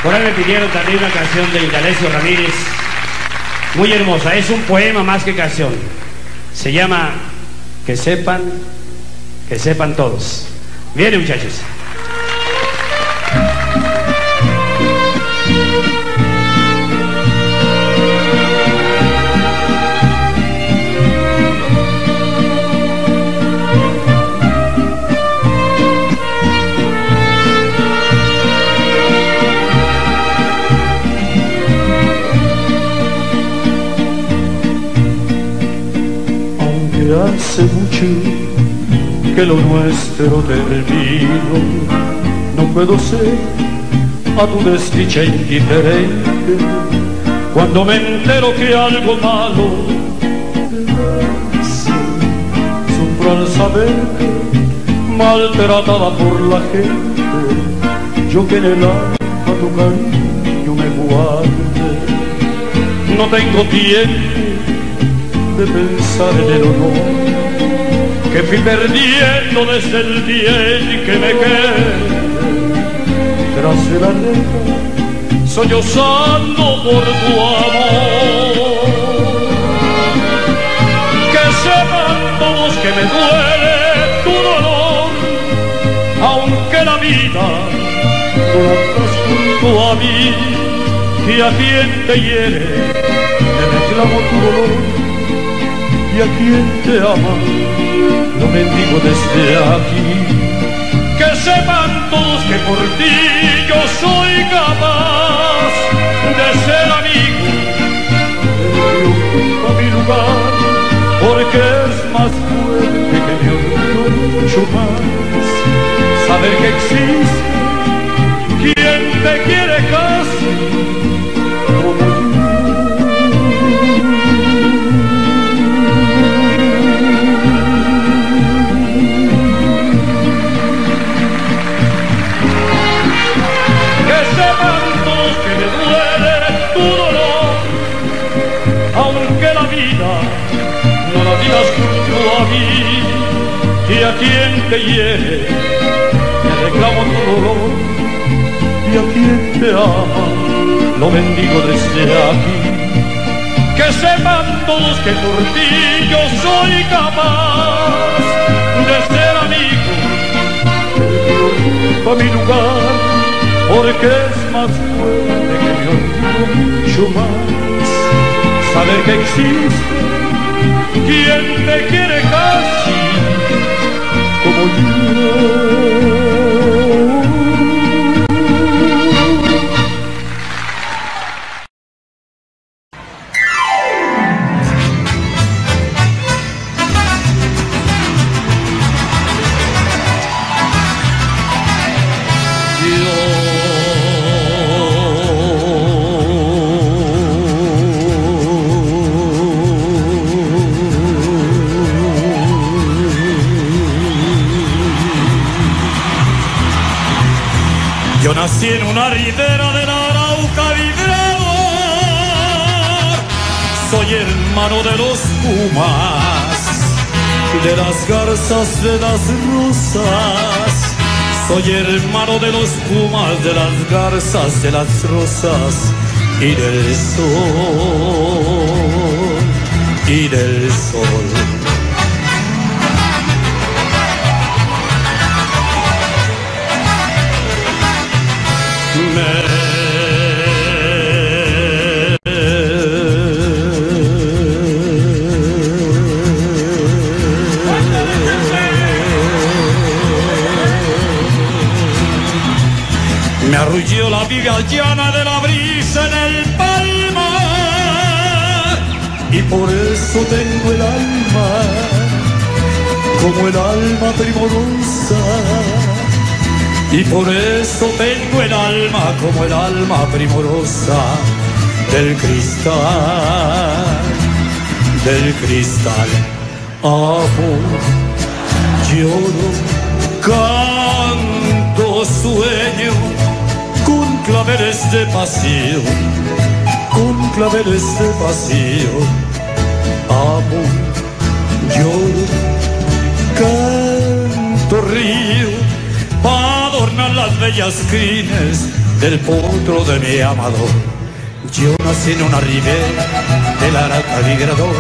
Por ahí me pidieron también una canción de Indalecio Ramírez, muy hermosa, es un poema más que canción. Se llama Que sepan todos. Viene, muchachos. Hace mucho que lo nuestro terminó, no puedo ser a tu desdicha indiferente. Cuando me entero que algo malo te hace, sufro al saber que maltratada por la gente, yo que en el alma tu cariño me guarde. No tengo tiempo de pensar en el honor que fui perdiendo desde el día en que me quedé tras la reja, sollozando por tu amor. Que sepan todos que me duele tu dolor, aunque la vida no la traes junto a mí, y a quien te hiere te reclamo tu dolor. Y a quien te ama, lo bendigo desde aquí. Que sepan todos que por ti yo soy capaz de ser amigo. Te ocupa mi lugar, porque es más fuerte que mi orgullo, mucho más. Saber que existe quien te quiere casi como yo. No la digas junto a mí, y a quien te hiere me reclamo tu dolor, y a quien te ama lo bendigo desde aquí. Que sepan todos que por ti yo soy capaz de ser amigo, que ocupa mi lugar, porque es más fuerte que mi orgullo, mucho más. Saber que existe quien te quiere casi como yo. Yo nací en una ribera de la Arauca Vibrador, soy hermano de los pumas, de las garzas, de las rosas. Soy hermano de los pumas, de las garzas, de las rosas y del sol, y del sol. Me arrulló la viga llana de la brisa en el palmar, y por eso tengo el alma como el alma primorosa. y por eso tengo el alma como el alma primorosa del cristal, del cristal. Amor, lloro, canto, sueño con claveles de pasión, con claveles de pasión. Amo, lloro, canto, río, pa' adornar las bellas crines del potro de mi amado. Yo nací en una ribera del Arauca migrador.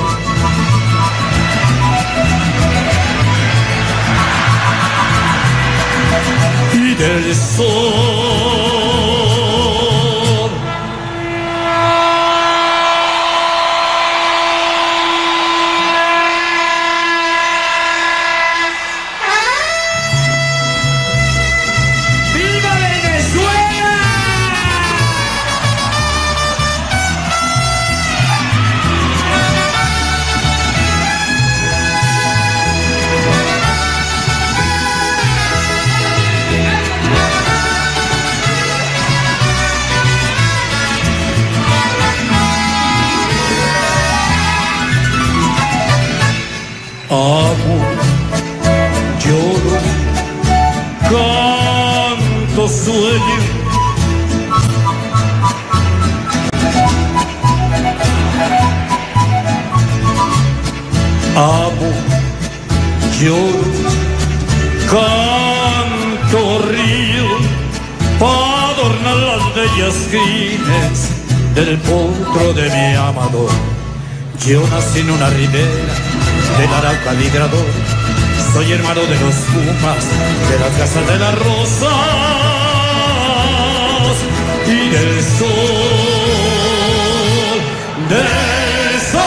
Y del sol. Amo, lloro, canto, sueño. Amo, lloro, canto, río, para adornar las bellas crines del potro de mi amador. Yo nací en una ribera del Arauca migrador, soy hermano de los pumas, de las casas de las rosas y del sol, del sol.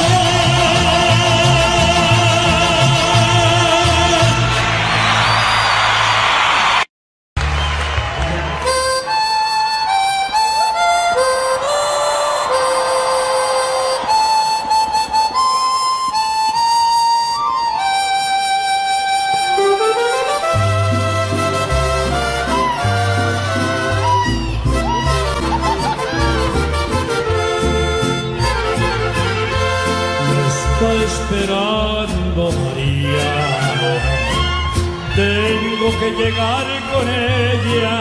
Esperando María, tengo que llegar con ella.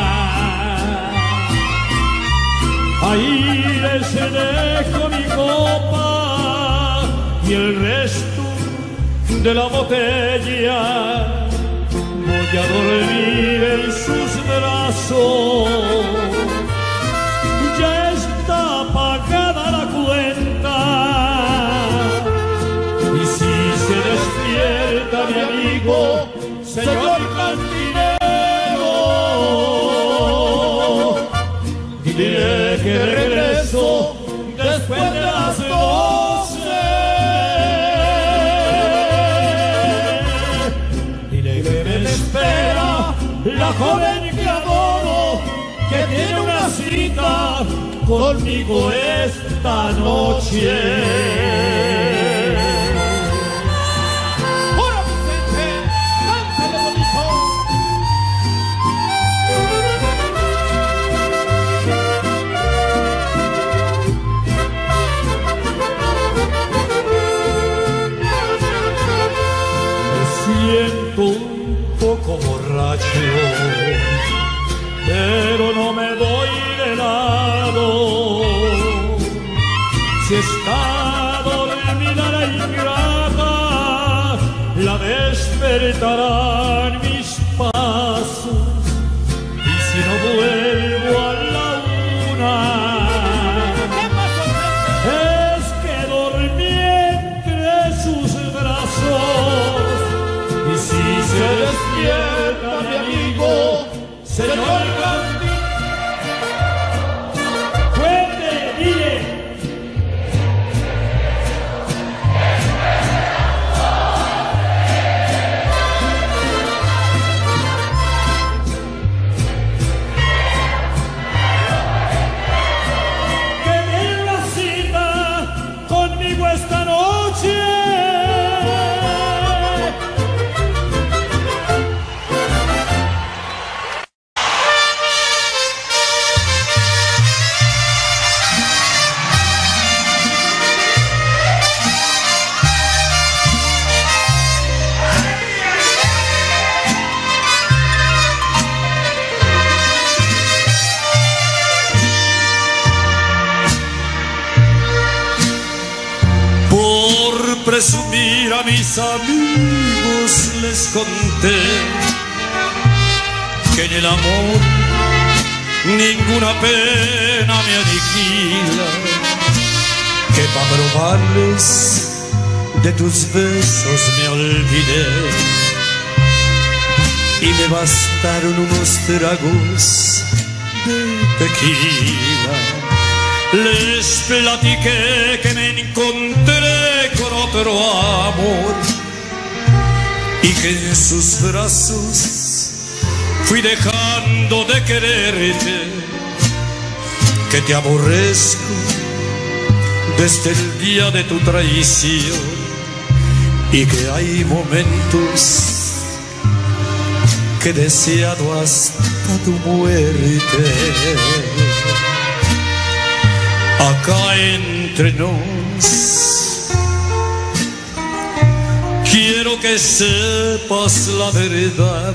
Ahí les dejo mi copa y el resto de la botella. Voy a dormir en sus brazos, ya está pagada la cuenta. Despierta mi amigo, señor cantinero, dile que regreso después de las 12. Dile que me espera la joven que adoro, que tiene una cita conmigo esta noche. Un poco borracho, pero no me doy de lado. Si está dormida la ingrata, la despertarán mis pasos. Y si no vuelvo a la 1, es que dormí entre sus brazos. Y si se despierta mi amigo, señor cantinero, fuerte, dile. Que tiene una cita conmigo esta noche. Presumir a mis amigos les conté que en el amor ninguna pena me aniquila, que pa' probarles de tus besos me olvidé, y me bastaron unos tragos de tequila. Les platiqué que me encontré con otro amor y que en sus brazos fui dejando de quererte, que te aborrezco desde el día de tu traición y que hay momentos que he deseado hasta tu muerte. Acá entre nos quiero que sepas la verdad.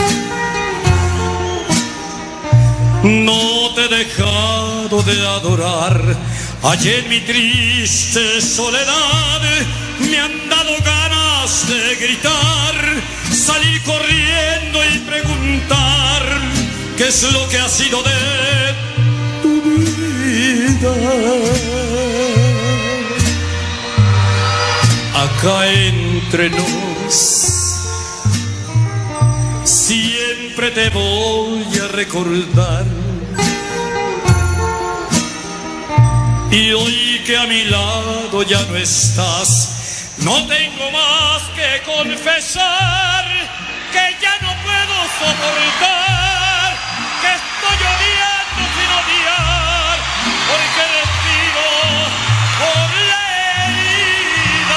No te he dejado de adorar. Allí en mi triste soledad me han dado ganas de gritar, salir corriendo y preguntar qué es lo que ha sido de tu vida. Acá entre nos siempre te voy a recordar, y hoy que a mi lado ya no estás, no tengo más que confesar que ya no puedo soportar, que estoy odiando sin odiar, porque respiro por la herida.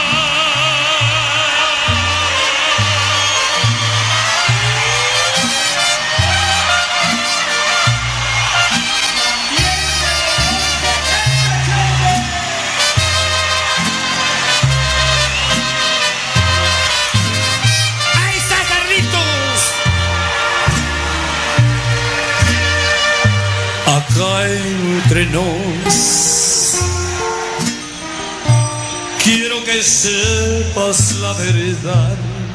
Acá entre nos quiero que sepas la verdad.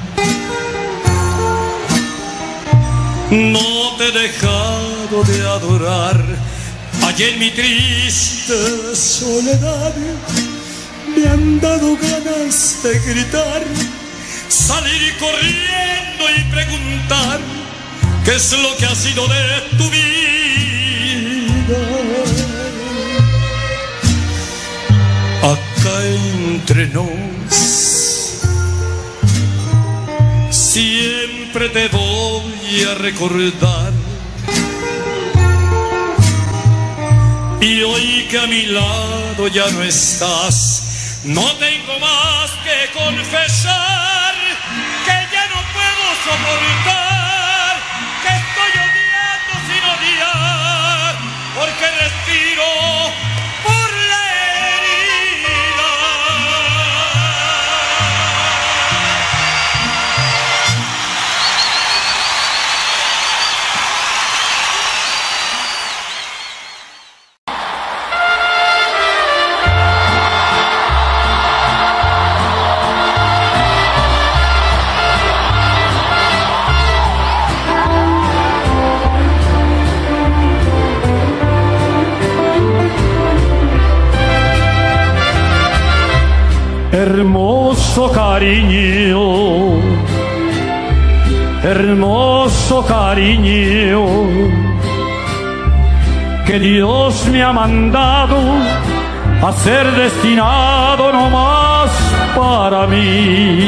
No te he dejado de adorar. Allí en mi triste soledad me han dado ganas de gritar, salir corriendo y preguntar qué es lo que ha sido de tu vida. Acá entre nos siempre te voy a recordar, y hoy que a mi lado ya no estás, no tengo más que confesar que ya no puedo soportar, que estoy odiando sin odiar, porque respiro por la herida. Hermoso cariño, hermoso cariño, que Dios me ha mandado a ser destinado nomás para mí.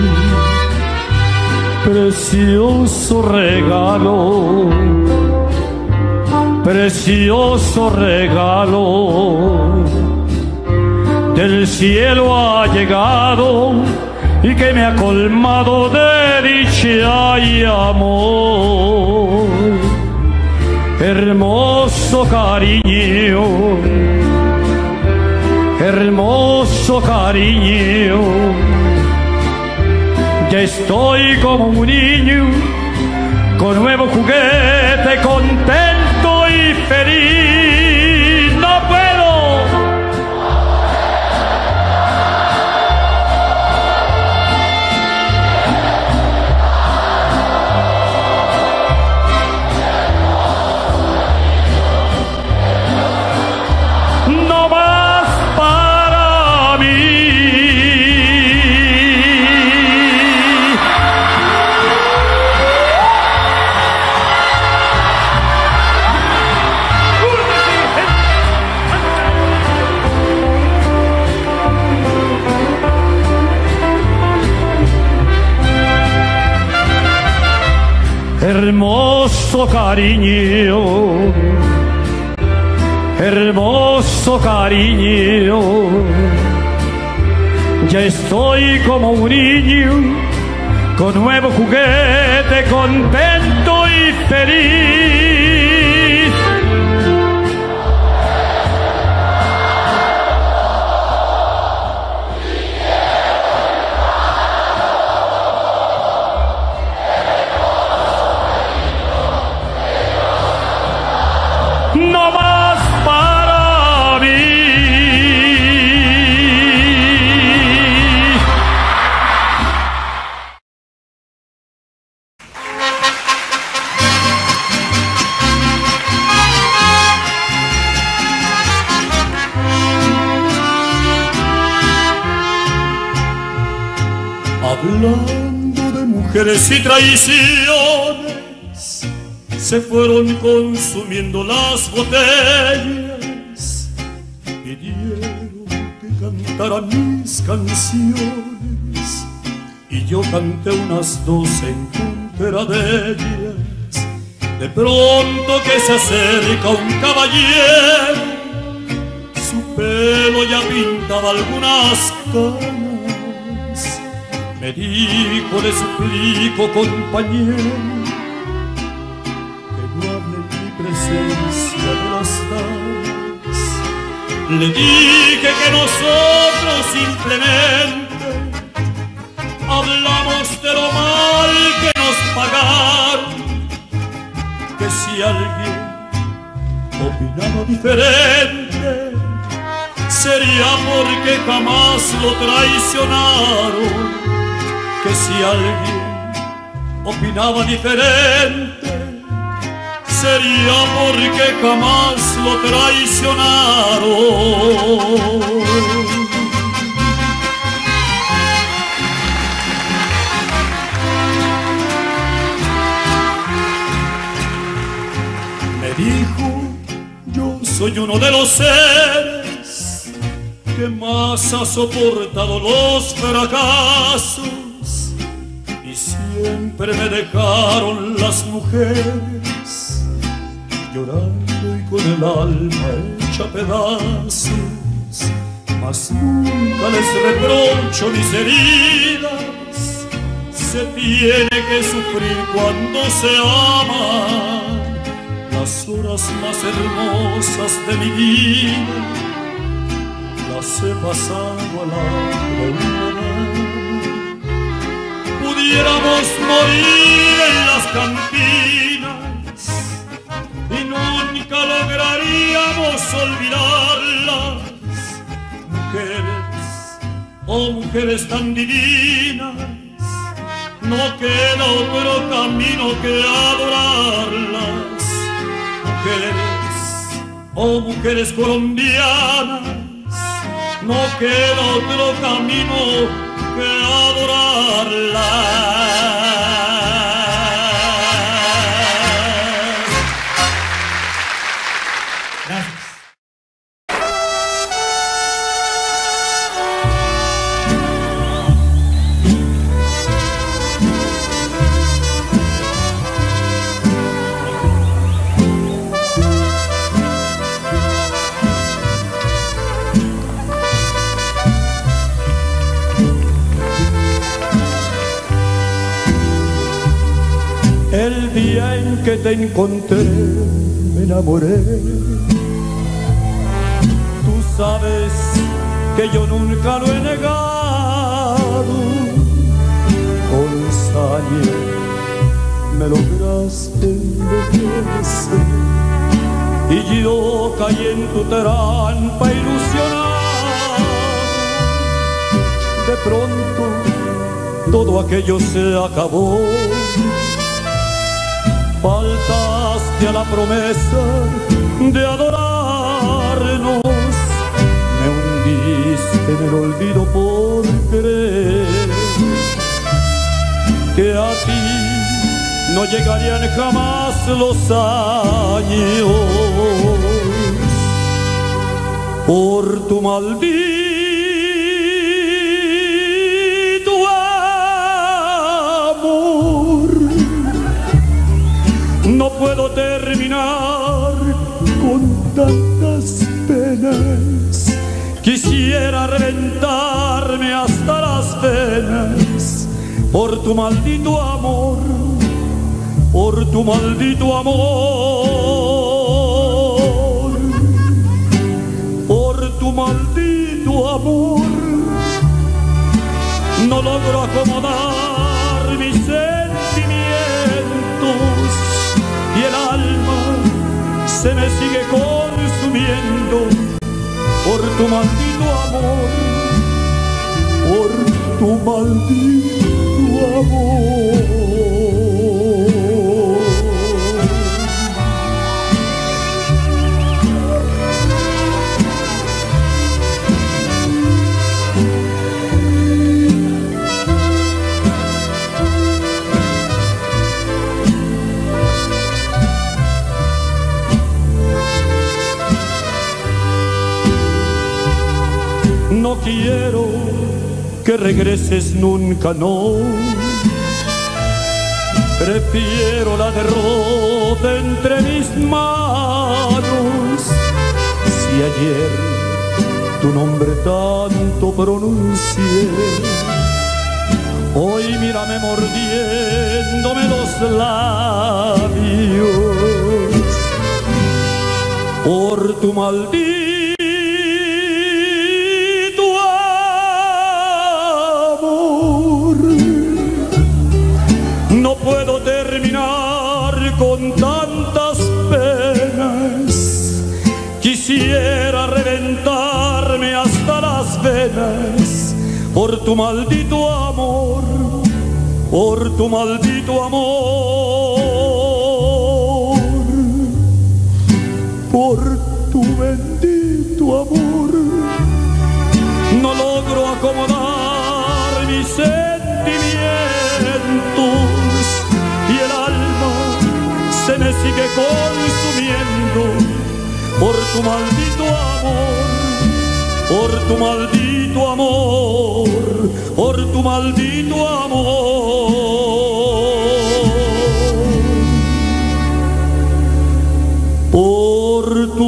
Precioso regalo, precioso regalo, del cielo ha llegado y que me ha colmado de dicha y amor. Hermoso cariño, hermoso cariño, ya estoy como un niño con nuevo juguete, contento y feliz. No puedo. Hermoso cariño, hermoso cariño, ya estoy como un niño con nuevo juguete, contento y feliz. No más para mí. Hablando de mujeres y traiciones, se fueron consumiendo las botellas, pidieron que cantara mis canciones y yo canté unas 12 en contra de ellas. De pronto que se acerca un caballero, su pelo ya pintaba algunas canas, me dijo, le suplico compañero, presencia de las damas. Le dije que nosotros simplemente hablamos de lo mal que nos pagaron, que si alguien opinaba diferente sería porque jamás lo traicionaron, que si alguien opinaba diferente sería porque jamás lo traicionaron. Me dijo, yo soy uno de los seres que más ha soportado los fracasos y siempre me dejaron las mujeres llorando y con el alma hecha pedazos, mas nunca les reprocho mis heridas. Se tiene que sufrir cuando se ama. Las horas más hermosas de mi vida las he pasado a la promenade. Pudiéramos morir en las cantinas y nunca lograríamos olvidarlas. Mujeres, oh mujeres tan divinas, no queda otro camino que adorarlas. Mujeres, oh mujeres colombianas, no queda otro camino que adorarlas. Gracias. El día en que te encontré me enamoré. Tú sabes que yo nunca lo he negado. Con saña me lograste enloquecer y yo caí en tu trampa ilusionado. De pronto todo aquello se acabó. Faltaste a la promesa de adorarnos, me hundiste en el olvido por creer que a ti no llegarían jamás los años por tu maldito amor. puedo terminar con tantas penas. Quisiera reventarme hasta las venas por tu maldito amor, por tu maldito amor, por tu maldito amor. No logro acomodar mis sentimientos y el alma se me sigue consumiendo por tu maldito amor, por tu maldito amor. No quiero que regreses nunca, no. Prefiero la derrota entre mis manos. Si ayer tu nombre tanto pronuncié, hoy mírame mordiéndome los labios por tu maldito puedo terminar con tantas penas. Quisiera reventarme hasta las venas por tu maldito amor, por tu maldito amor, por tu bendito amor. No logro acomodar mis sentimientos y el alma se me sigue consumiendo por tu maldito amor, por tu maldito amor, por tu maldito amor, por tu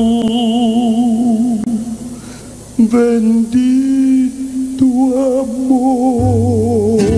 bendito amor.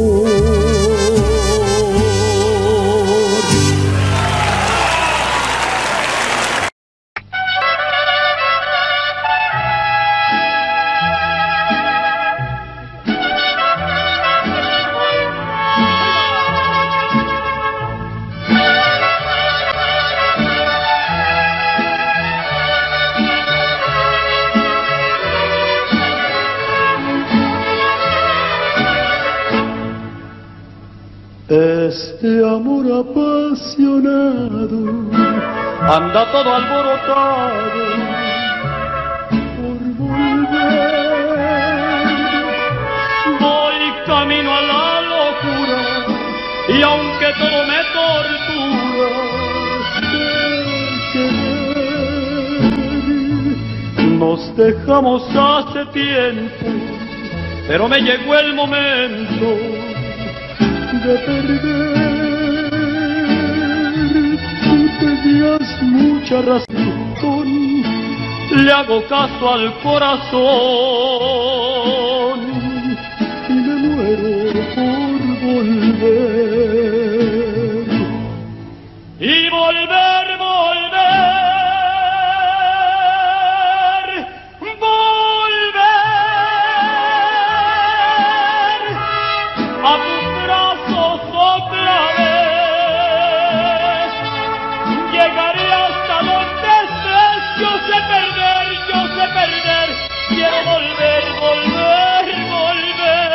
Este amor apasionado anda todo alborotado por volver. Voy camino a la locura y aunque todo me tortura, nos dejamos hace tiempo, pero me llegó el momento de perder. Tú tenías mucha razón, le hago caso al corazón y me muero por volver. Y volver, volver, volver a tus brazos otra vez. Llegaré hasta donde estés, yo sé perder, quiero volver, volver, volver.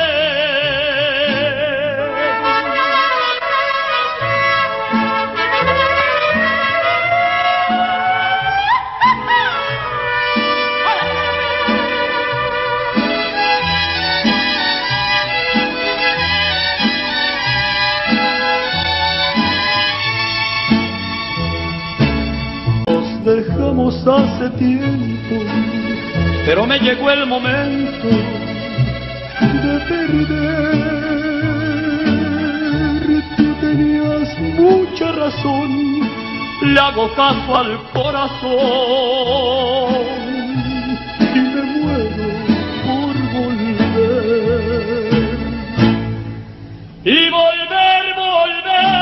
Dejamos hace tiempo, pero me llegó el momento de perder. Tú tenías mucha razón, le hago caso al corazón y me muero por volver. Y volver, volver.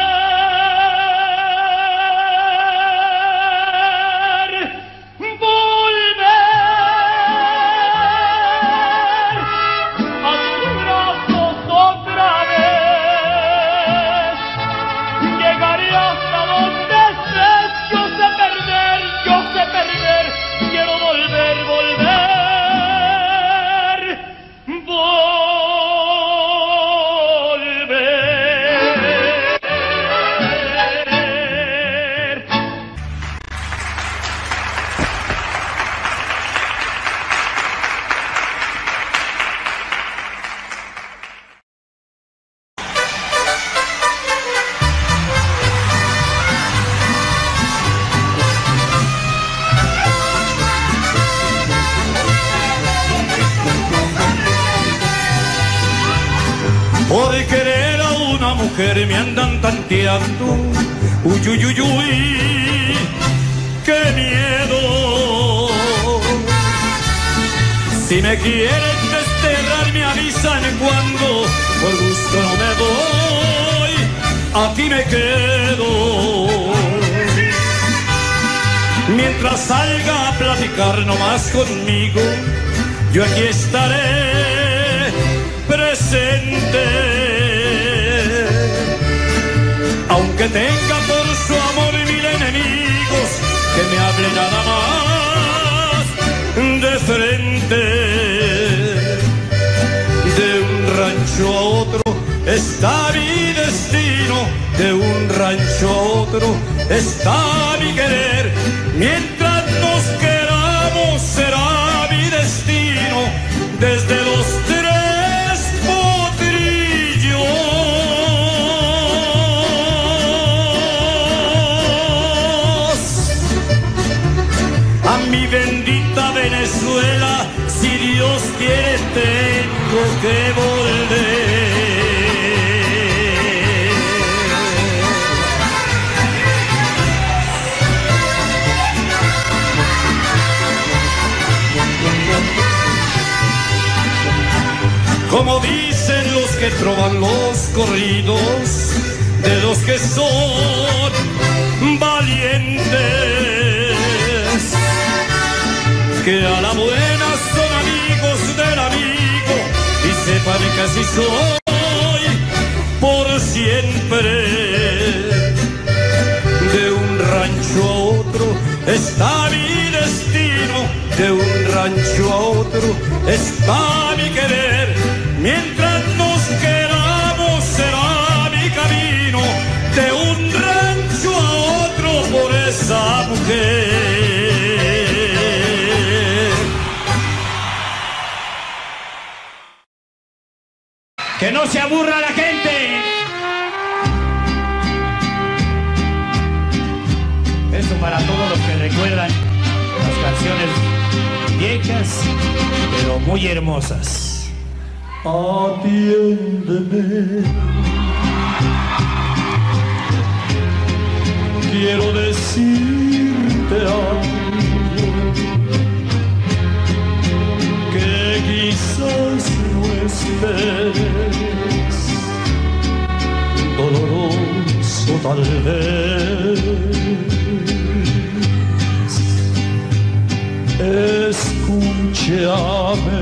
Por querer a una mujer me andan tanteando, uy, uy, uy, uy, qué miedo. Si me quieren desterrar me avisan cuando, por gusto no me voy, aquí me quedo. Mientras salga a platicar nomás conmigo, yo aquí estaré presente, aunque tenga por su amor 1000 enemigos que me hablen nada más de frente. De un rancho a otro está mi destino, de un rancho a otro está mi querer. Mientras nos queramos será mi destino, desde los bendita Venezuela, si Dios quiere tengo que volver. Como dicen los que trovan los corridos, de los que son valientes, que a la buena son amigos del amigo y sepan que así soy por siempre. De un rancho a otro está mi destino, de un rancho a otro está mi querer. Mientras nos queramos será mi camino, de un rancho a otro por esa mujer. Que no se aburra la gente. Esto para todos los que recuerdan las canciones viejas, pero muy hermosas. Atiéndeme, quiero decirte algo que quizás no esperes, doloroso tal vez. Escúchame,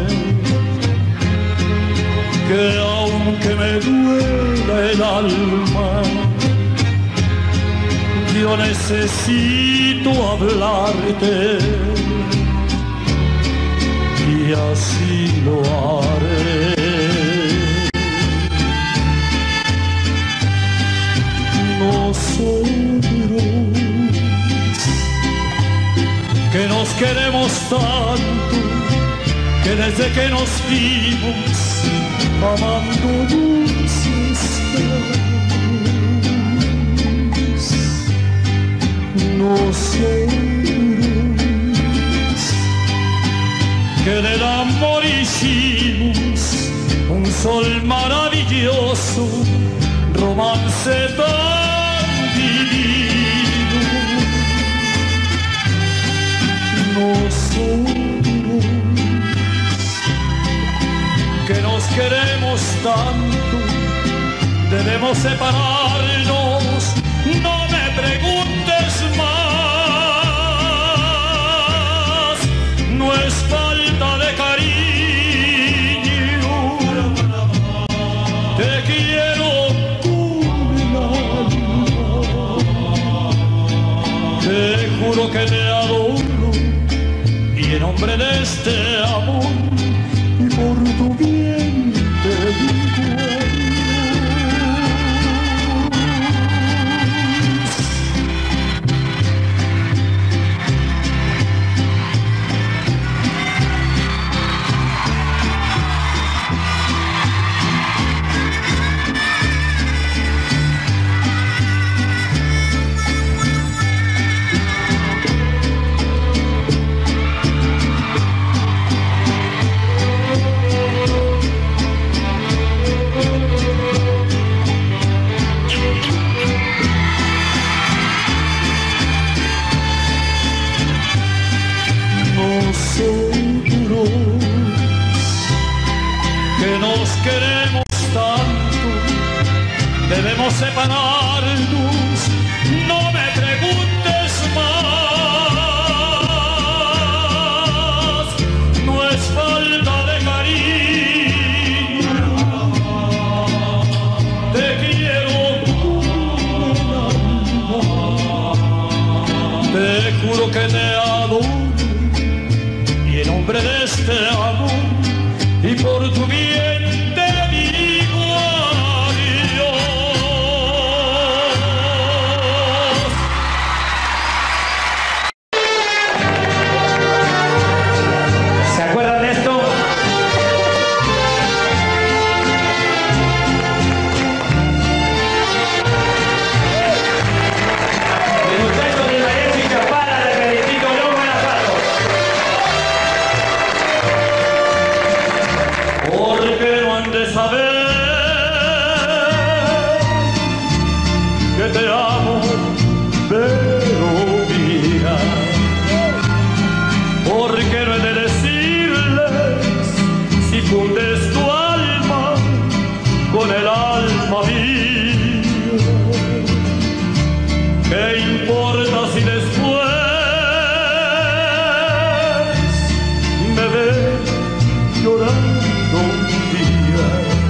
que aunque me duela el alma, yo necesito hablarte y así lo haré. Nosotros que nos queremos tanto, que desde que nos vimos amándonos estamos. Nosotros que del amor hicimos un sol maravilloso, romance tan divino. tanto, debemos separarnos, no me preguntes más, no es falta de cariño, te quiero con el alma, te juro que te adoro y en nombre de este amor y por tu bien te digo queremos tanto, debemos separarnos, no me preguntes más, no es falta de cariño, te quiero con el alma, te juro que te adoro y en nombre de este amor y por tu bien te digo adiós. ¿Se acuerdan de esto? El muchacho de Marense y Chapala de Felicito León Guanajuato. Porque no han de saber que te amo, pero mía. Porque no he de decirles si fundes tu alma con el alma mía. ¿Qué importa si después me ves llorando un día?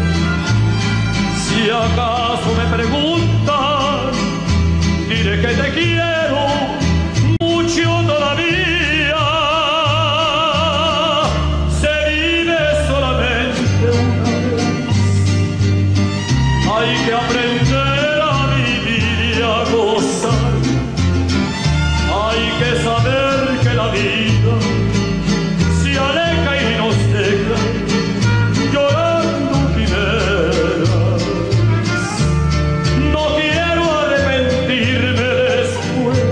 Si acaso me preguntan, diré que te quiero mucho todavía. Se vive solamente una vez, hay que aprender a vivir y a gozar, hay que saber que la vida se aleja y nos deja llorando quimeras. No quiero arrepentirme después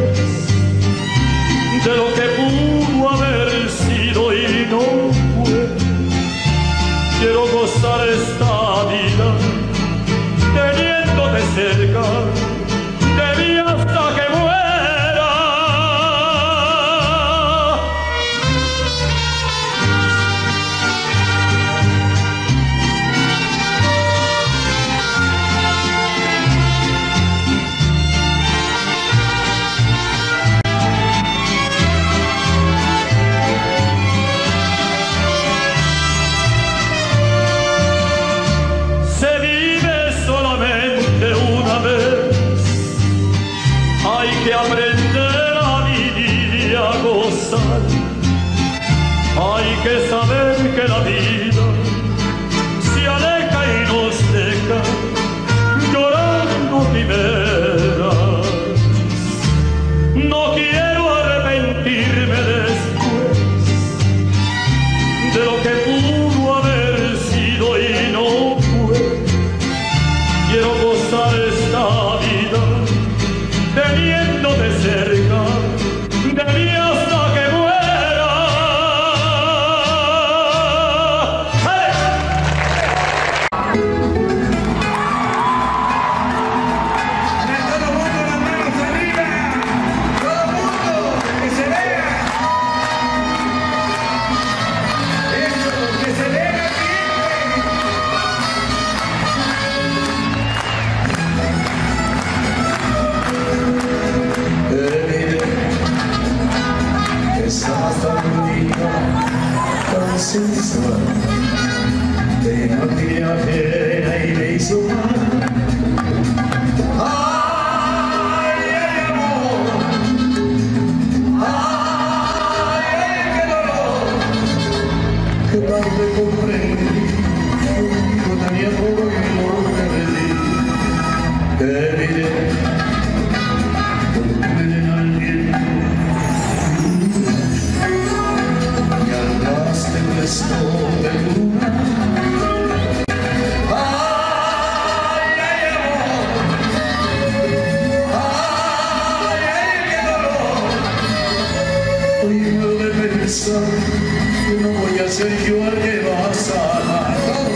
de lo que pudo haber sido y no fue. Quiero gozar esta vida teniéndote cerca de mí hasta que muera. Se vive solamente una vez, hay que aprender a vivir y a gozar, hay que saber que la vida se aleja y nos deja llorando quimeras. No quiero arrepentirme después de lo que pudo haber sido y no fue. Quiero gozar esta vida teniéndote cerca de mí hasta que muera. ¡Hey! sensual, pero aquella pena y me hizo mal. Ay, ay, amor, ay, ay, qué dolor, que tarde comprendí, contigo tenía todo y no te perdí. Te miré, en el viento, y hablaste un resto de luna. Ay, ay, amor, ay, ay, qué dolor. Hoy muero de pensar que no voy a ser yo el que vas a amar.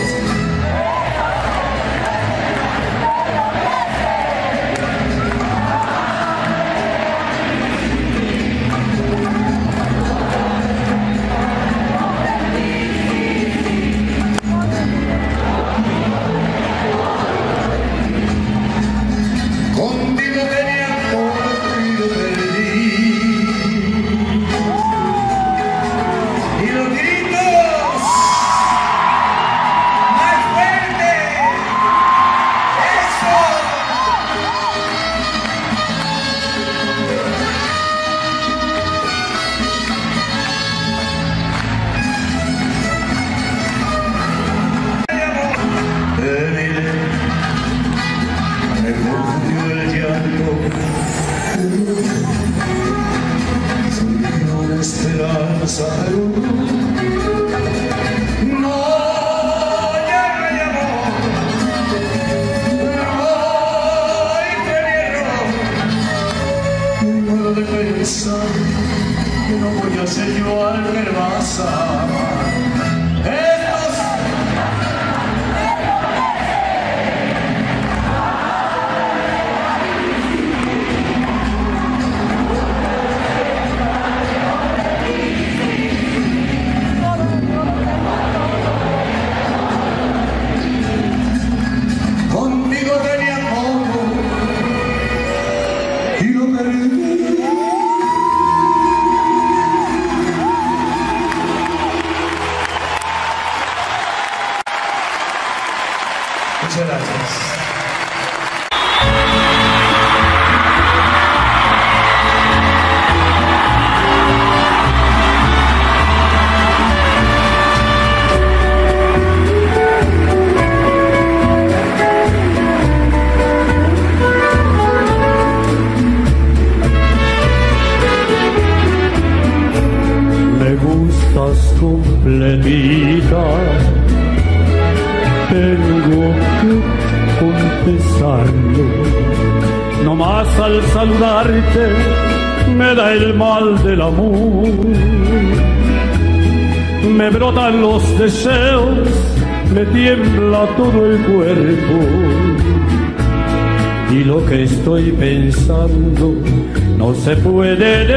Contigo tenía amor y lo perdí. Y los gritos más fuertes. ¡Eso! Te miré, me confundió el llanto, surgió una esperanza, pero no llega mi amor, ay, qué error. Y muero de pensar que no voy a ser yo al que vas a amar. Conmigo tenía amor y lo perdí. Muchas gracias. Me gustas completita, tengo que confesarlo. Nomás al saludarte me da el mal del amor. Me brotan los deseos, me tiembla todo el cuerpo. Y lo que estoy pensando no se puede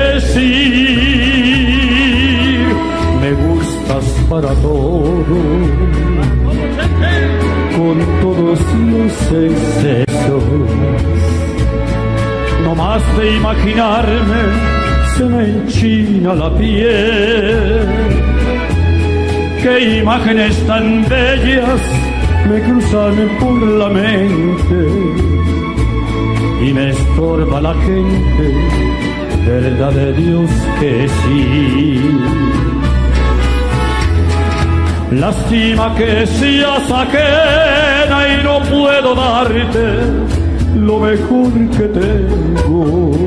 decir. Me gustas para todo, con todos los excesos. No más de imaginarme se me enchina la piel. Qué imágenes tan bellas me cruzan por la mente y me estorba la gente, verdad de Dios que sí. Lástima que seas ajena y no puedo darte lo mejor que tengo.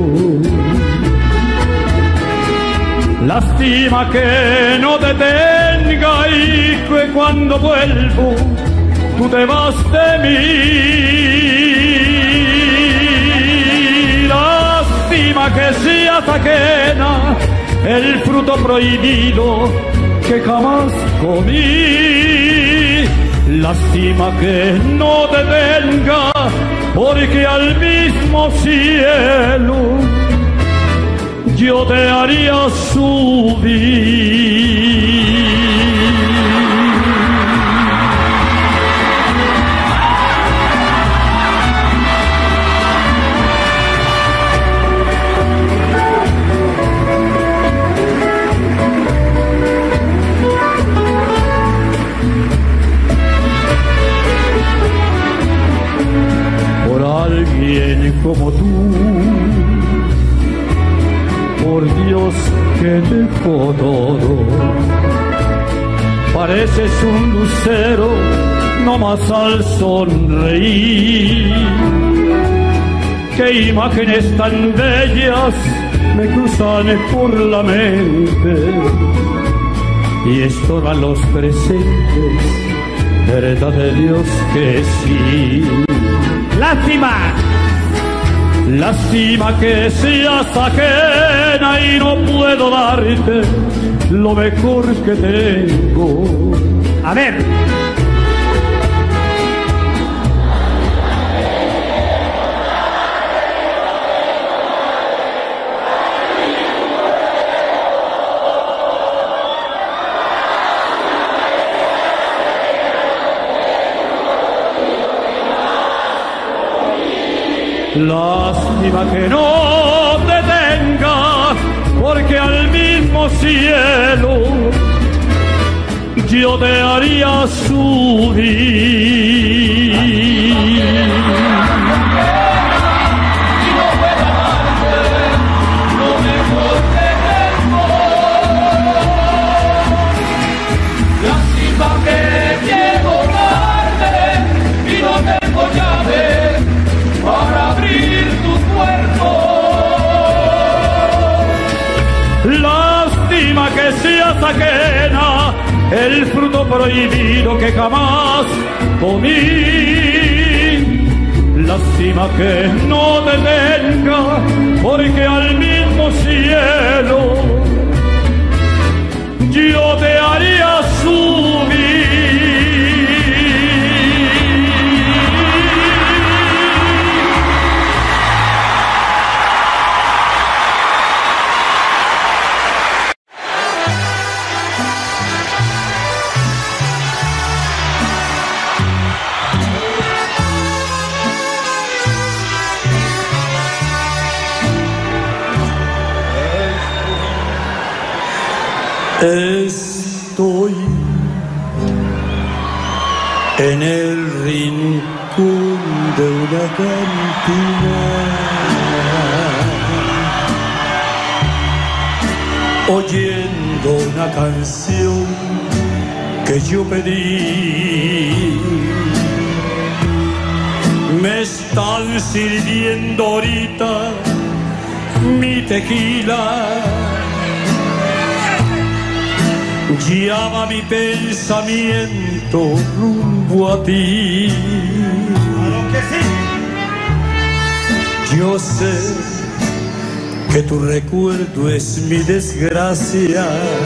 Lástima que no te tenga y que cuando vuelvo tú te vas de mí. Lástima que seas ajena, el fruto prohibido que jamás comí. Lástima que no te tenga, porque al mismo cielo yo te haría subir. como todo. Pareces un lucero, no más al sonreír. Qué imágenes tan bellas me cruzan por la mente y estorban los presentes, verdad de Dios que sí. ¡Lástima! Lástima que seas ajena y no puedo darte lo mejor que tengo. A ver. Lástima que no te tenga, porque al mismo cielo yo te haría subir. Lástima que quiero darte y no tengo llave para abrir tu cuerpo. Lástima que seas ajena, el fruto prohibido que jamás comí. Lástima que no te tenga, porque al mismo cielo yo te haría subir. Estoy en el rincón de una cantina, oyendo una canción que yo pedí. Me están sirviendo ahorita mi tequila. Llama mi pensamiento rumbo a ti. Yo sé que tu recuerdo es mi desgracia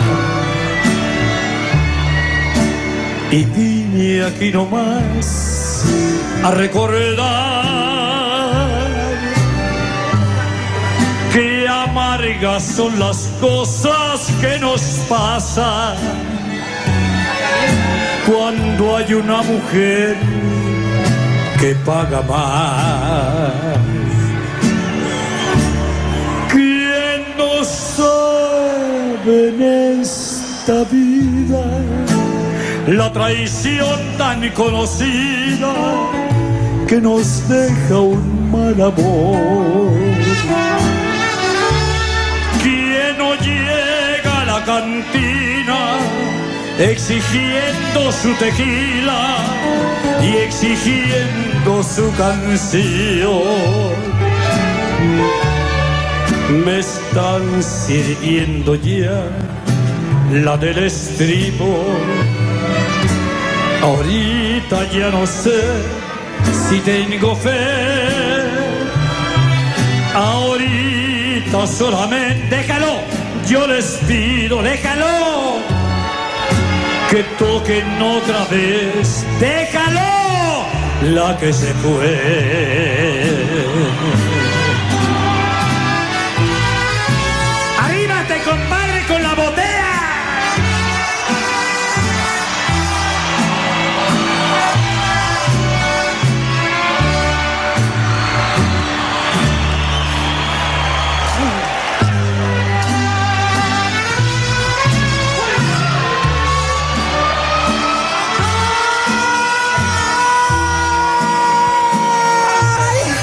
y vine aquí nomás a recordar qué amargas son las cosas que nos pasan cuando hay una mujer que paga más. ¿Quién no sabe en esta vida la traición tan conocida que nos deja un mal amor? ¿Quién no llega a la cantina exigiendo su tequila y exigiendo su canción? Me están sirviendo ya la del estribo. Ahorita ya no sé si tengo fe. Ahorita solamente déjalo, yo les pido, déjalo que toquen otra vez, déjalo la que se fue. ¡Arríbate, compadre, con la botella! Ay,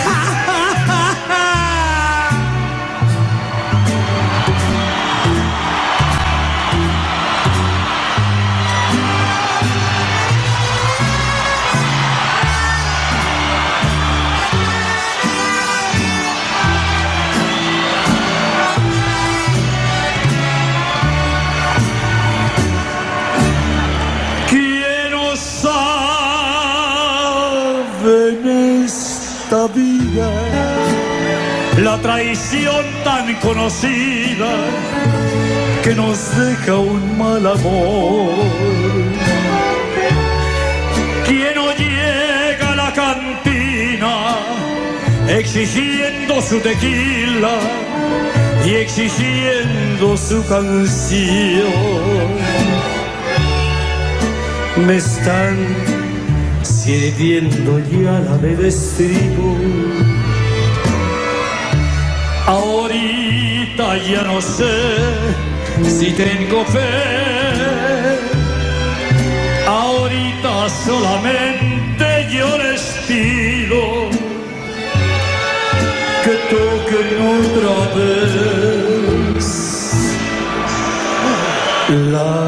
vida, la traición tan conocida que nos deja un mal amor. Quien no llega a la cantina exigiendo su tequila y exigiendo su canción, me están sirviendo ya la de estribo. Ahorita ya no sé si tengo fe, ahorita solamente yo les pido que toquen otra vez la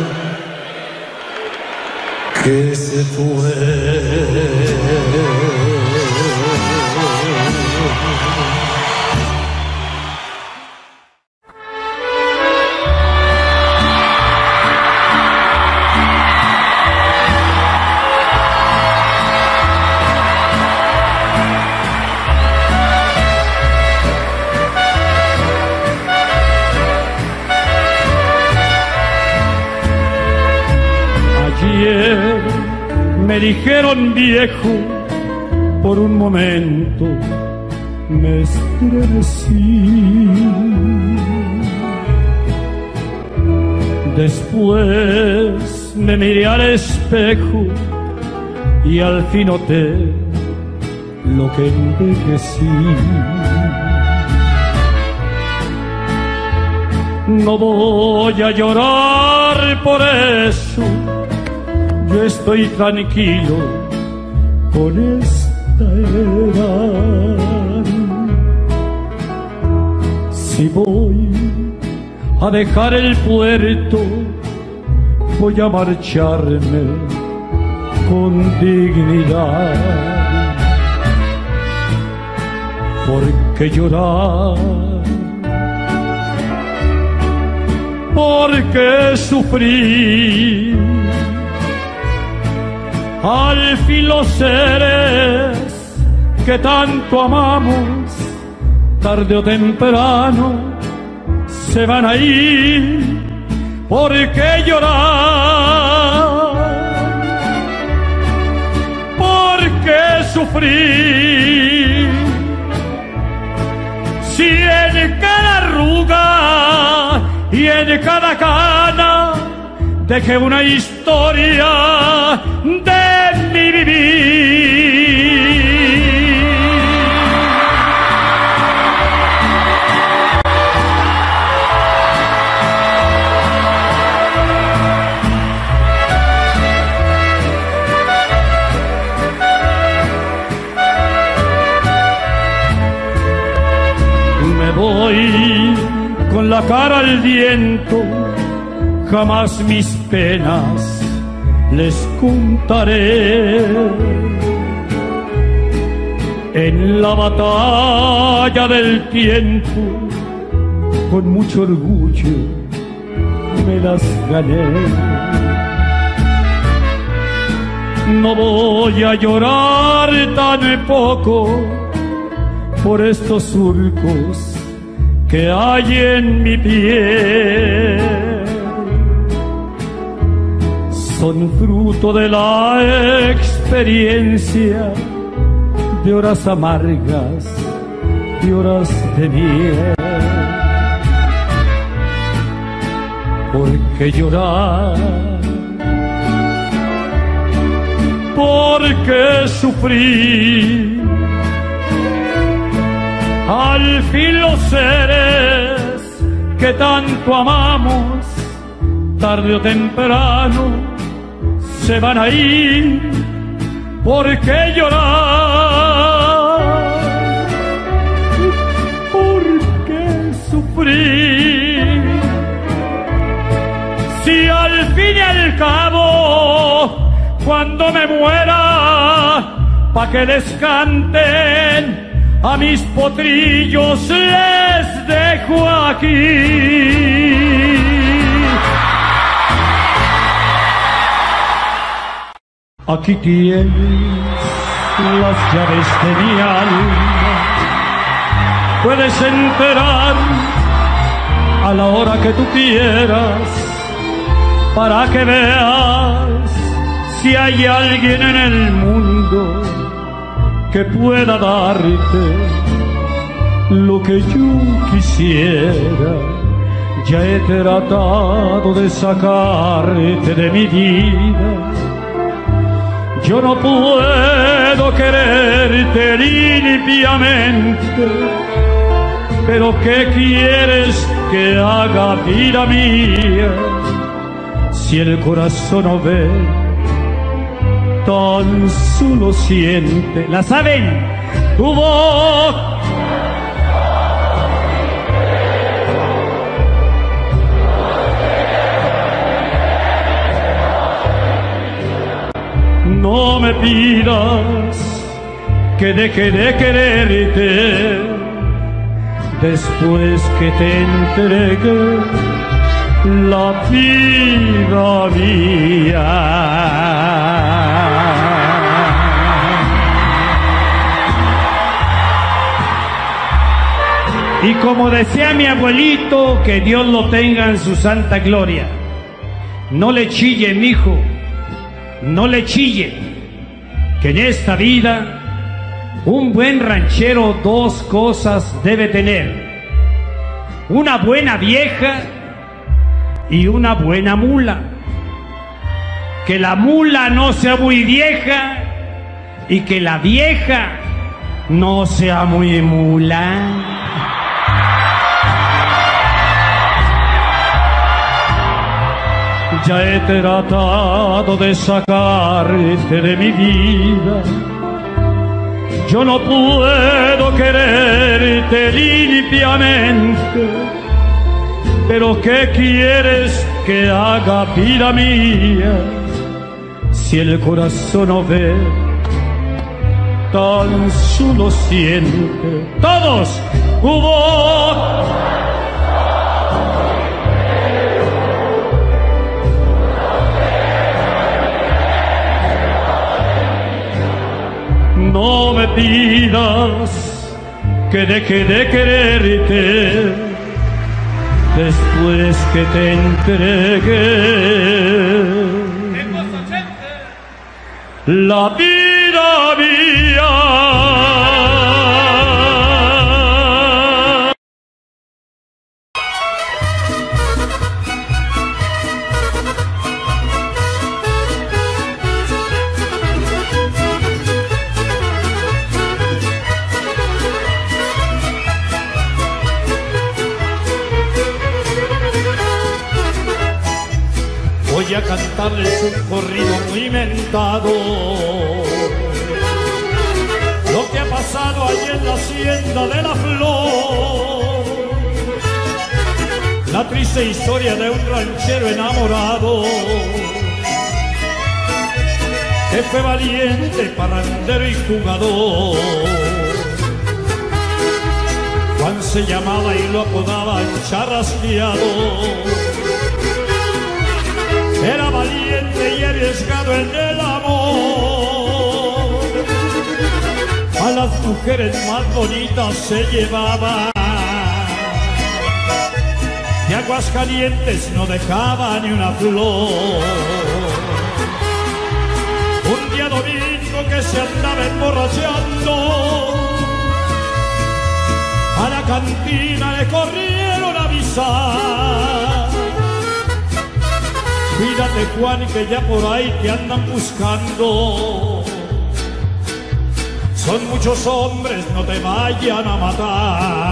que se fue. Me dijeron viejo, por un momento me estremecí. Después me miré al espejo y al fin noté lo que envejecí. No voy a llorar por eso, yo estoy tranquilo con esta edad. Si voy a dejar el puerto, voy a marcharme con dignidad. Porque llorar, porque sufrir, al fin los seres que tanto amamos, tarde o temprano se van a ir. ¿Por qué llorar? ¿Por qué sufrir? Si en cada arruga y en cada cana dejé una historia de mi vivir. Me voy con la cara al viento, jamás mis penas les contaré. En la batalla del tiempo, con mucho orgullo me las gané. No voy a llorar tan poco por estos surcos que hay en mi piel. Son fruto de la experiencia, de horas amargas, de horas de miel. ¿Por qué llorar? ¿Por qué sufrir? Al fin los seres que tanto amamos, tarde o temprano se van a ir. ¿Por qué llorar? ¿Por qué sufrir? Si al fin y al cabo, cuando me muera, pa' que les canten a mis potrillos, les dejo aquí. Aquí tienes las llaves de mi alma. Puedes enterar a la hora que tú quieras, para que veas si hay alguien en el mundo que pueda darte lo que yo quisiera. Ya he tratado de sacarte de mi vida. Yo no puedo quererte limpiamente, pero ¿qué quieres que haga, vida mía? Si el corazón no ve, tan solo siente. ¿La saben? Tu voz. No me pidas que deje de quererte después que te entregué la vida mía. Y como decía mi abuelito, que Dios lo tenga en su santa gloria, no le chille, mijo, no le chille, que en esta vida un buen ranchero dos cosas debe tener: una buena vieja y una buena mula. Que la mula no sea muy vieja y que la vieja no sea muy mula. Ya he tratado de sacarte de mi vida. Yo no puedo quererte limpiamente, pero ¿qué quieres que haga, vida mía? Si el corazón no ve, tan solo siente. Todos, hubo. No me pidas que deje de quererte después que te entregué la vida mía. Voy a cantarles un corrido muy mentado, lo que ha pasado allí en la hacienda de la Flor, la triste historia de un ranchero enamorado que fue valiente, parrandero y jugador. Juan se llamaba y lo apodaban Charrasqueado. Era valiente y arriesgado en el amor. A las mujeres más bonitas se llevaba. De Aguascalientes no dejaba ni una flor. Un día domingo que se andaba emborrachando, a la cantina le corrieron a avisar: cuídate, Juan, que ya por ahí te andan buscando. Son muchos hombres, no te vayan a matar.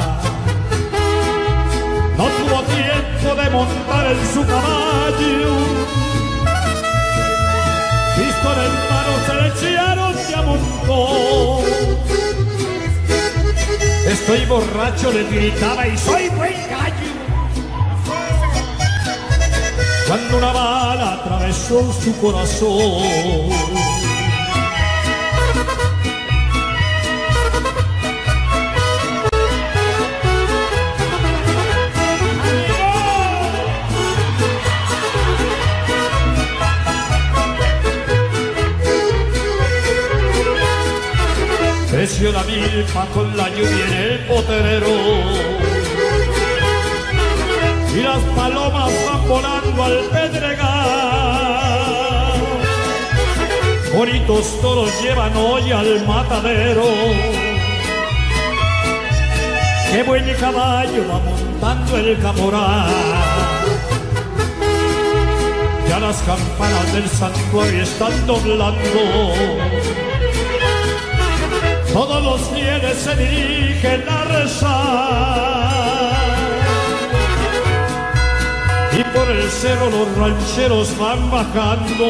No tuvo tiempo de montar en su caballo. Pistón en mano se le echaron de a montón. Estoy borracho, le gritaba, y soy buen gallo. Cuando una bala atravesó su corazón. creció la milpa con la lluvia en el potrero y las palomas van volando al pedregal. Bonitos toros llevan hoy al matadero, qué buen caballo va montando el caporal. Ya las campanas del santuario están doblando, todos los fieles se dirigen a rezar. Y por el cerro los rancheros van bajando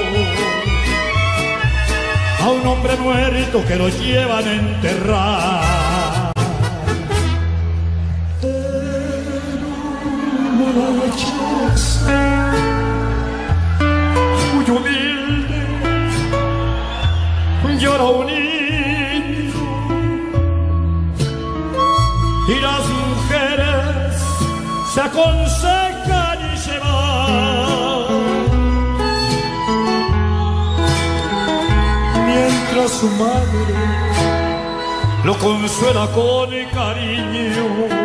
a un hombre muerto que lo llevan a enterrar. Muy humilde llora un niño y las mujeres se aconsejan y se van, mientras su madre lo consuela con cariño,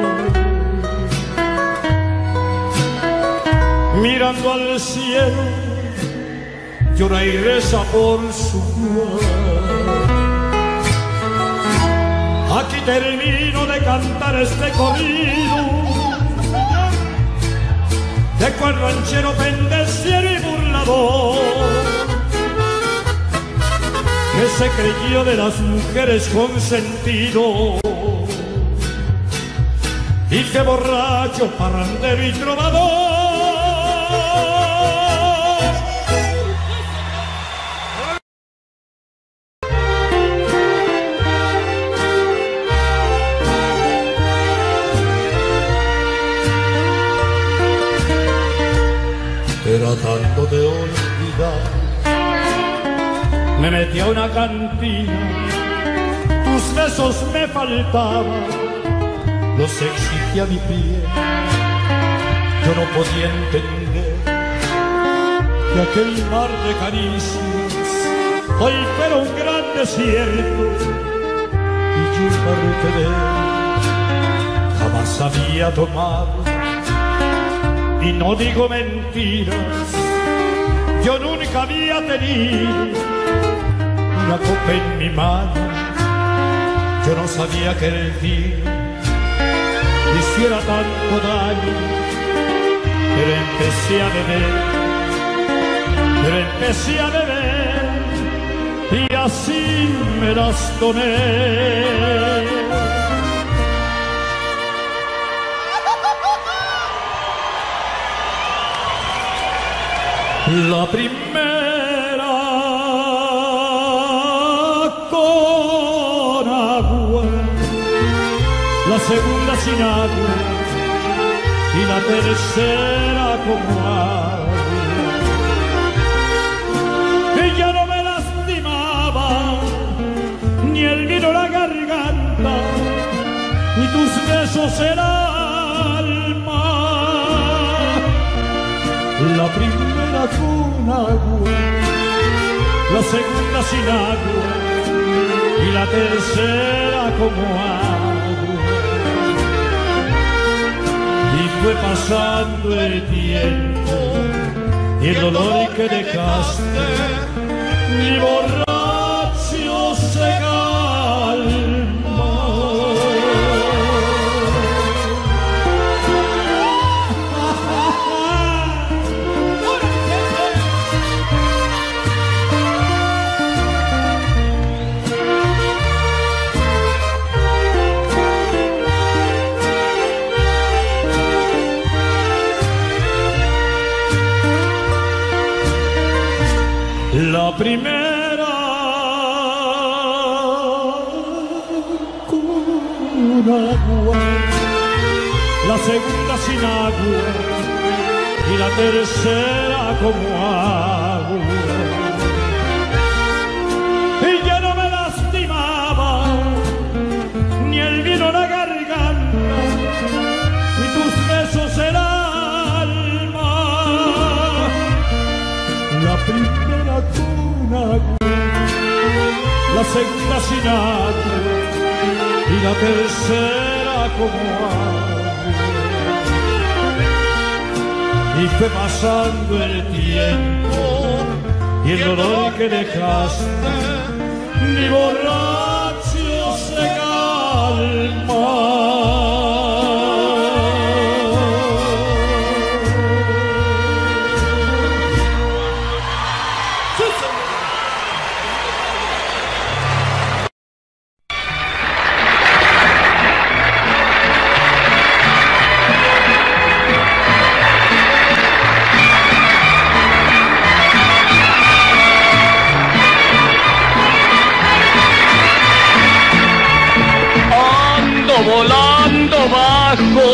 mirando al cielo llora y reza por su Juan. Aquí termino de cantar este corrido de cual ranchero pendenciero y burlador, que se creyó de las mujeres consentido y que borracho, parrandero y trovador. Tratando de olvidar, me metí a una cantina, tus besos me faltaban, los exigía mi piel. Yo no podía entender que aquel mar de caricias hoy fuera un gran desierto y yo parte de él jamás había tomado. Y no digo mentiras, yo nunca había tenido una copa en mi mano. Yo no sabía que el vino hiciera tanto daño, pero empecé a beber y así me las tomé. La primera con agua, la segunda sin agua y la tercera como agua. Y ya no me lastimaba ni el vino la garganta, ni tus besos el alma. La primera con agua, la segunda sin agua y la tercera como agua. Y fue pasando el tiempo y el dolor que dejaste, mi borracho se calmó. La primera con agua, la segunda sin agua y la tercera como agua. Y ya no me lastimaba ni el vino la garganta, ni tus besos el alma. La primera con agua, la desencasinate y la tercera como agua. Y fue pasando el tiempo y el dolor que dejaste ni borracho se calma. Volando bajo,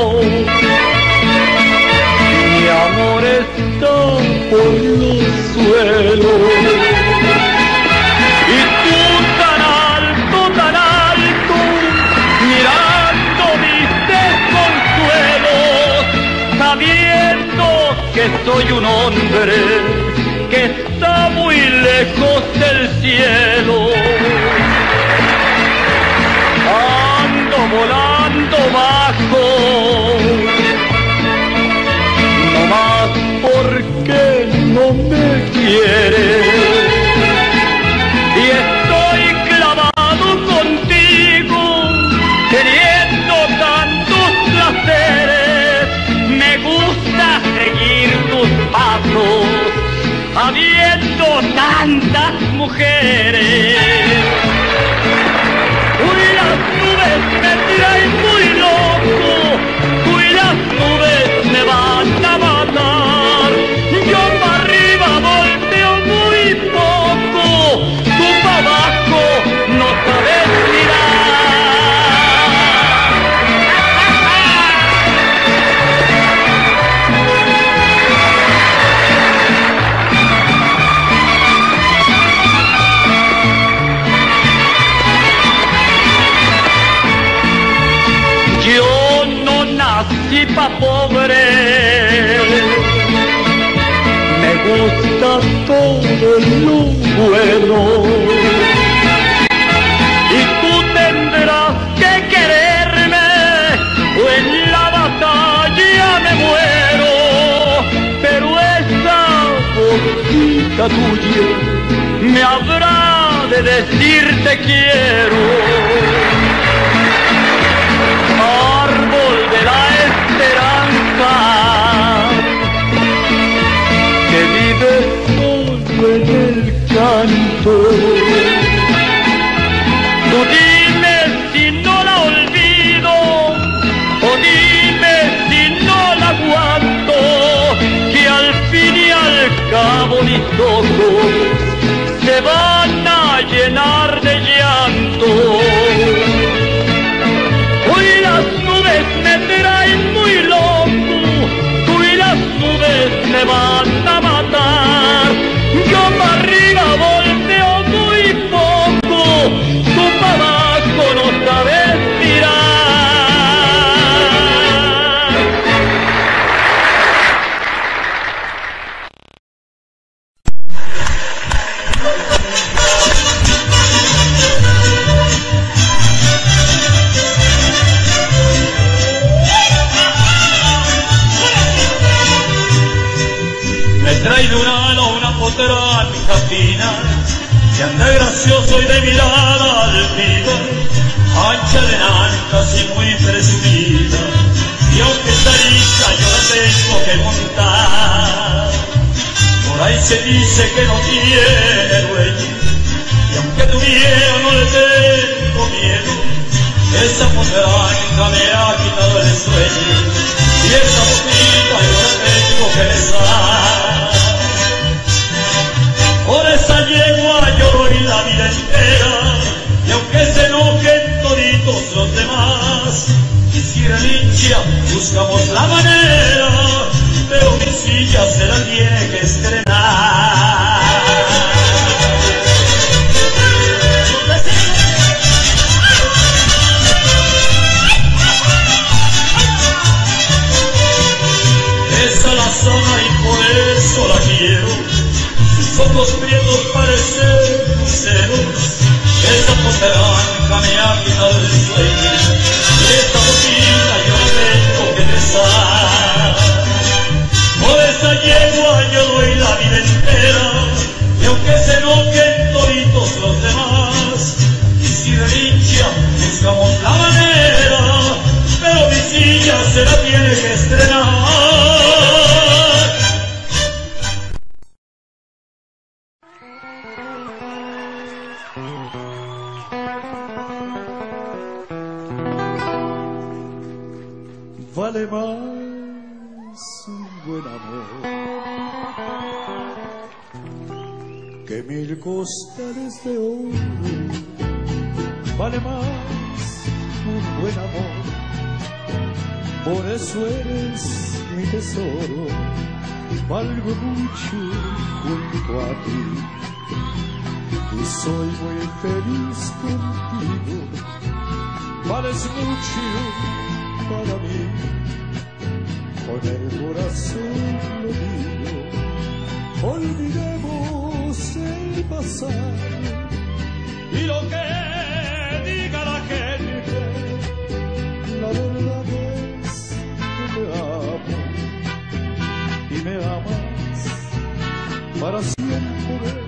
mi amor está por los suelos, y tú tan alto, mirando mis desconsuelos, sabiendo que soy un hombre que está muy lejos del cielo. Volando bajo, no más porque no me quieres, y estoy clavado contigo, queriendo tantos placeres. Me gusta seguir tus pasos, habiendo tantas mujeres. Me traen muy loco, tú y las nubes me van a matar. Yo para arriba volteo muy poco, tú para abajo no sabes y pa' pobre, me gusta todo lo bueno, y tú tendrás que quererme, o en la batalla me muero, pero esa boquita tuya me habrá de decir te quiero. Árbol de la esperanza, que vive solo en el canto. Tú dime si no la olvido, o dime si no la aguanto, que al fin y al cabo mis ojos se van a llenar de llanto. Me traen muy loco, tú y las nubes me van a matar. Yo para arriba volteo muy poco, tú para abajo no sabes de un halo una potranca fina, que anda gracioso y de mirada altiva, ancha de nancas y muy presumida, y aunque está lista yo la tengo que montar. Por ahí se dice que no tiene dueño, y aunque tuviera no le tengo miedo, esa potranca me ha quitado el sueño, y esa boquita yo la tengo que besar. Por esa yegua lloro y la vida entera, y aunque se enojen toditos los demás, quisiera lincha, buscamos la manera, pero mi silla se la tiene que estrenar. Esa la zona y por eso la quiero. Ojos prietos parecen luceros, Tus ojos de blanca me han quitado el sueño y esta boquita yo no tengo que besar. Por esta yegua yo doy la vida entera y aunque se enojen toditos los demás, y si relincha buscamos la manera, pero mi silla se la tiene que estrenar. Vale más un buen amor que 1000 costales de oro. Vale más un buen amor, por eso eres mi tesoro. Valgo mucho junto a ti y soy muy feliz contigo. Vales mucho para mí, con el corazón lo digo. Olvidemos el pasado y lo que diga la gente. La verdad es que te amo y me amas para siempre.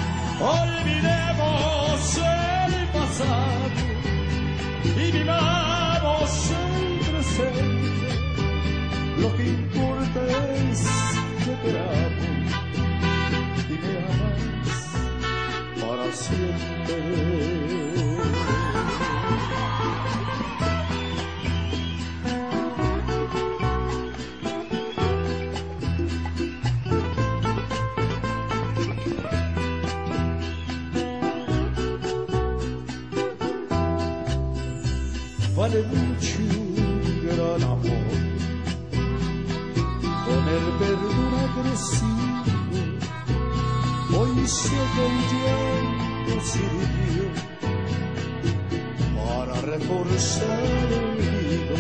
Olvidemos el pasado y vivamos el presente. Lo que importa es que te amo y me amas para siempre. Vale mucho un gran amor, con el perdón agresivo. Hoy sé que el llanto sirvió para reforzar el nido.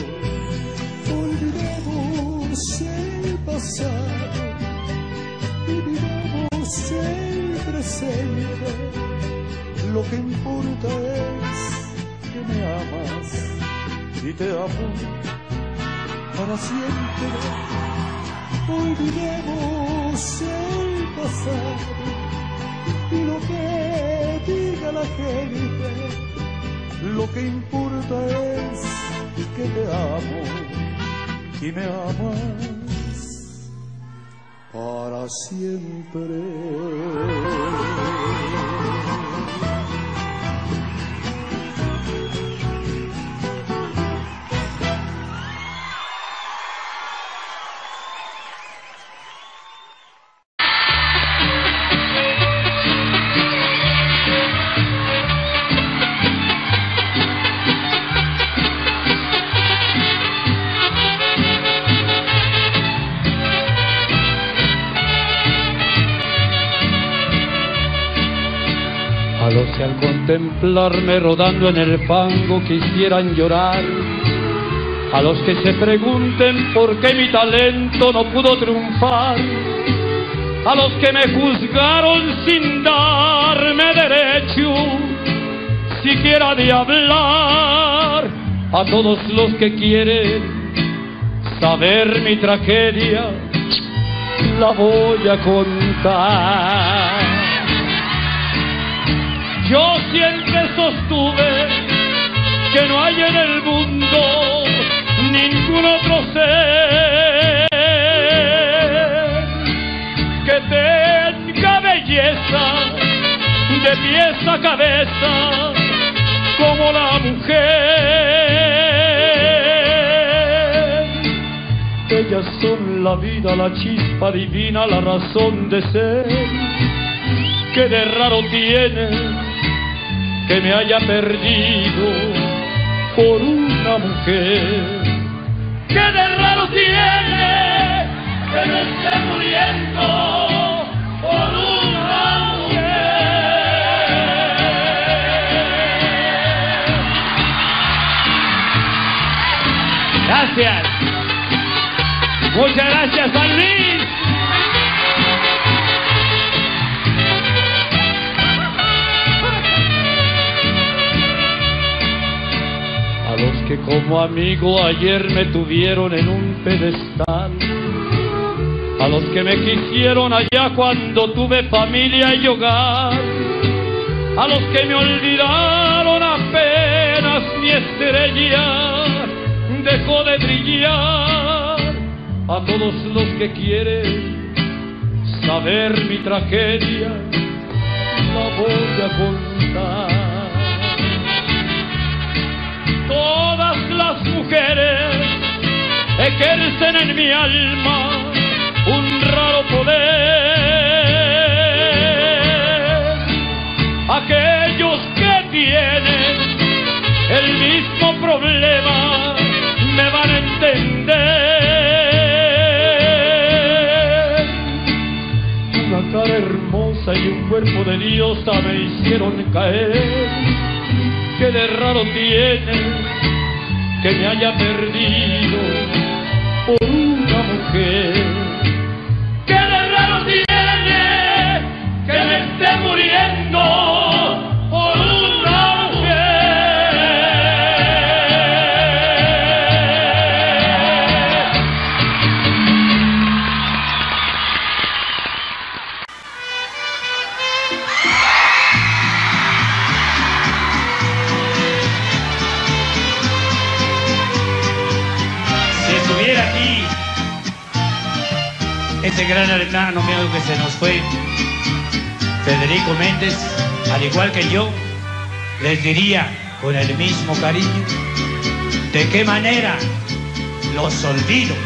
Olvidemos el pasado y vivamos el presente. Lo que importa es que me amas y te amo para siempre. Olvidemos el pasado y lo que diga la gente. Lo que importa es que te amo y me amas para siempre. A los que al contemplarme rodando en el fango quisieran llorar, a los que se pregunten por qué mi talento no pudo triunfar, a los que me juzgaron sin darme derecho siquiera de hablar, a todos los que quieren saber mi tragedia, la voy a contar. Yo siempre sostuve que no hay en el mundo ningún otro ser que tenga belleza de pies a cabeza como la mujer. Ellas son la vida, la chispa divina, la razón de ser. Que de raro tiene que me haya perdido por una mujer. Que de raro tiene que me esté muriendo por una mujer. Gracias. Muchas gracias, San Luis. Como amigo ayer me tuvieron en un pedestal, a los que me quisieron allá cuando tuve familia y hogar, a los que me olvidaron apenas mi estrella dejó de brillar, a todos los que quieren saber mi tragedia la voy a contar. Todas las mujeres ejercen en mi alma un raro poder. Aquellos que tienen el mismo problema me van a entender. Una cara hermosa y un cuerpo de diosa me hicieron caer. ¿Qué de raro tiene que me haya perdido por una mujer? ¿Qué de raro tiene que me esté muriendo por una mujer? Aquí este gran hermano mío que se nos fue, Federico Méndez, al igual que yo, les diría con el mismo cariño, ¿de qué manera los olvido?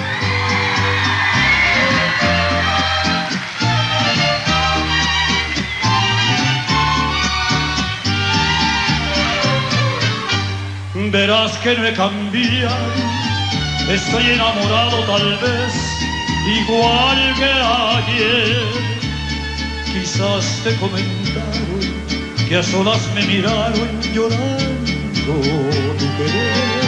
Verás que no he cambiado. Estoy enamorado tal vez, igual que ayer. Quizás te comentaron que a solas me miraron llorando tu querer.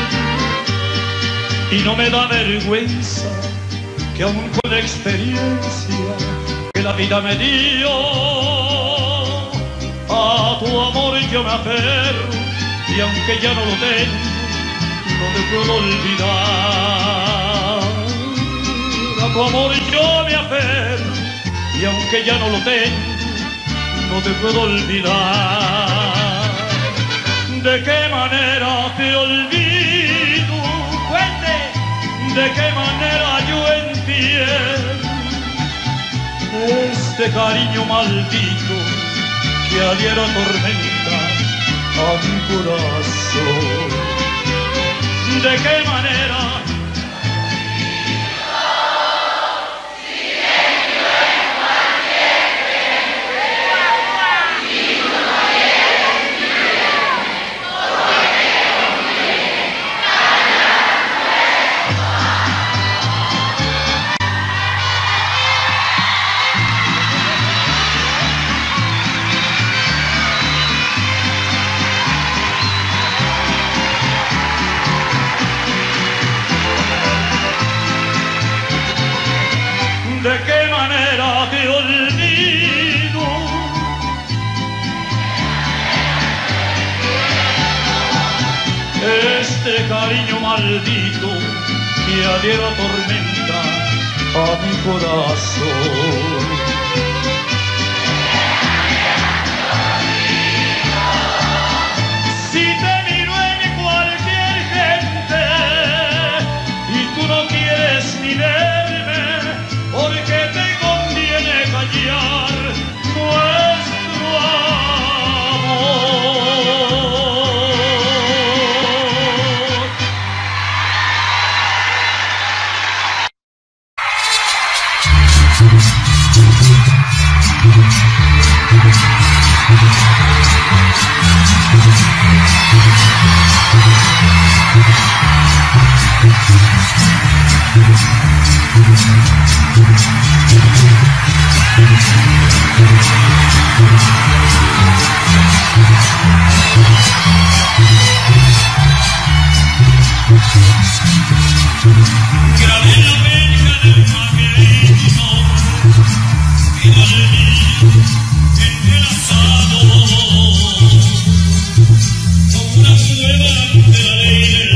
Y no me da vergüenza que aún con la experiencia que la vida me dio, a tu amor yo me aferro, y aunque ya no lo tengo, no te puedo olvidar. A tu amor yo me aferro, y aunque ya no lo tengo, no te puedo olvidar. ¿De qué manera te olvido? Cuente. ¿De qué manera yo entiendo este cariño maldito que a diario atormenta a mi corazón? ¿De qué manera? ¿De qué manera te olvido? Este cariño maldito que a diario atormenta a mi corazón. Si te miro en cualquier gente y tú no quieres ni verme, porque te conviene callar nuestro amor. Grabé la verja del magneto y la leí entrelazado como una prueba ante la ley del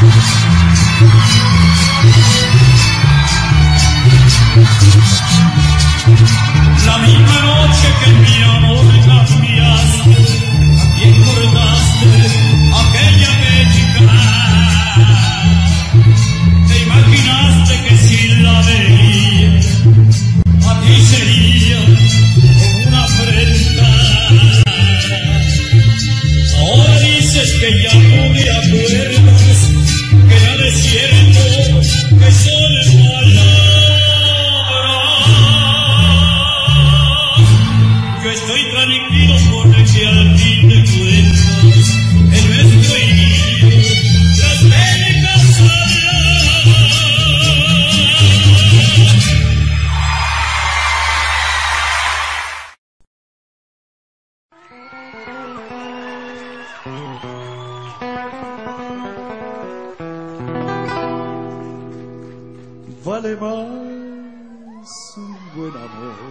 La misma noche que mi amor cambiaste, también cortaste aquella pechica. Te imaginaste que si la veía, a ti sería como una afrenta. Ahora dices que ya no me acuerdas, que nada es cierto, que son palabras. Yo estoy tranquilo porque al fin de cuentas en nuestro idilio las médicas hablan. Vale más un buen amor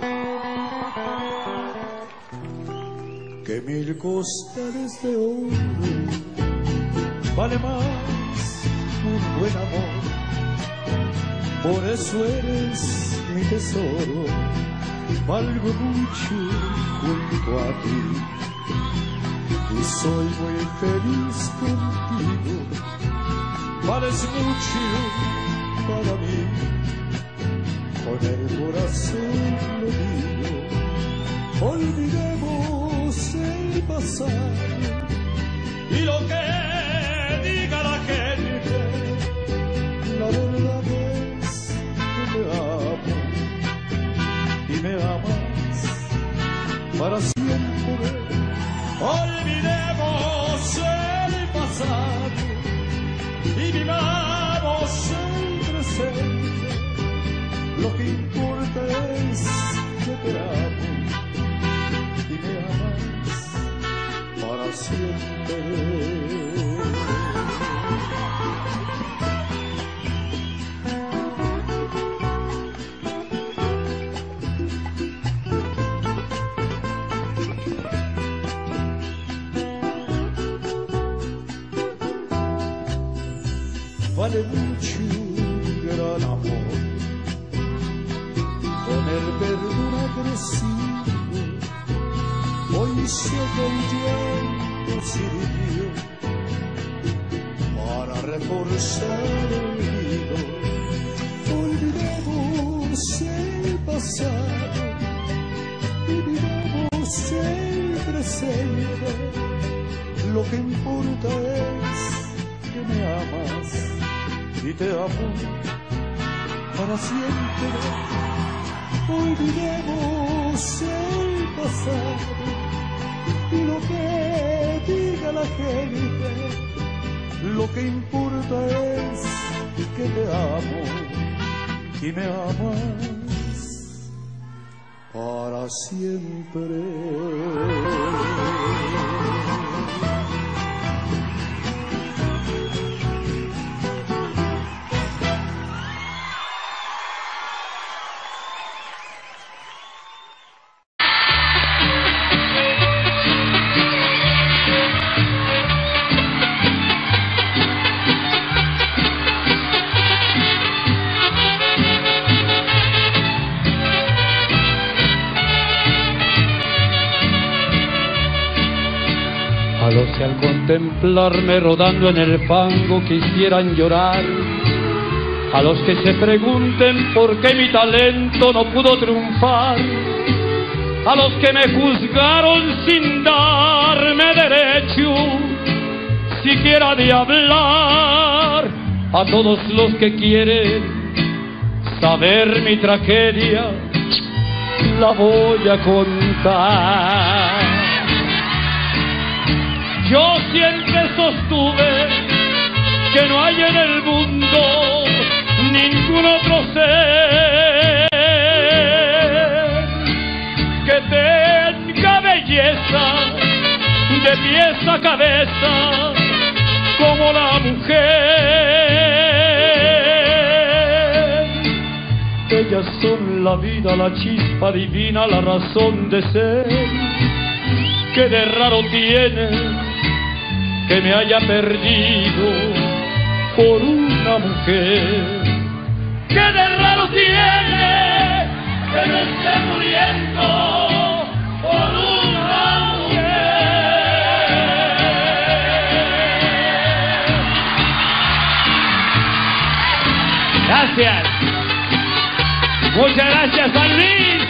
que 1000 costales de oro. Vale más un buen amor, por eso eres mi tesoro. Valgo mucho junto a ti y soy muy feliz contigo. Vales mucho para mí, con el corazón lo digo. Olvidemos el pasado y lo que diga la gente. La verdad es que te amo y me amas para siempre. Olvidemos el pasado y vivamos el presente. Lo que importa es que te amo y me amas para siempre. Vale mucho un gran amor, con el perdón agresivo. Hoy sé que el tiempo sirvió para reforzar el nido. Olvidemos el pasado y vivamos el presente. Lo que importa es que me amas y te amo para siempre. Olvidemos el pasado y lo que diga la gente. Lo que importa es que te amo y me amas para siempre. A los que al contemplarme rodando en el fango quisieran llorar, a los que se pregunten por qué mi talento no pudo triunfar, a los que me juzgaron sin darme derecho siquiera de hablar, a todos los que quieren saber mi tragedia, la voy a contar. Yo siempre sostuve que no hay en el mundo ningún otro ser que tenga belleza de pies a cabeza como la mujer. Ellas son la vida, la chispa divina, la razón de ser. Que de raro tiene que me haya perdido por una mujer. ¿Qué de raro tiene que me esté muriendo por una mujer? Gracias. Muchas gracias, San Luis.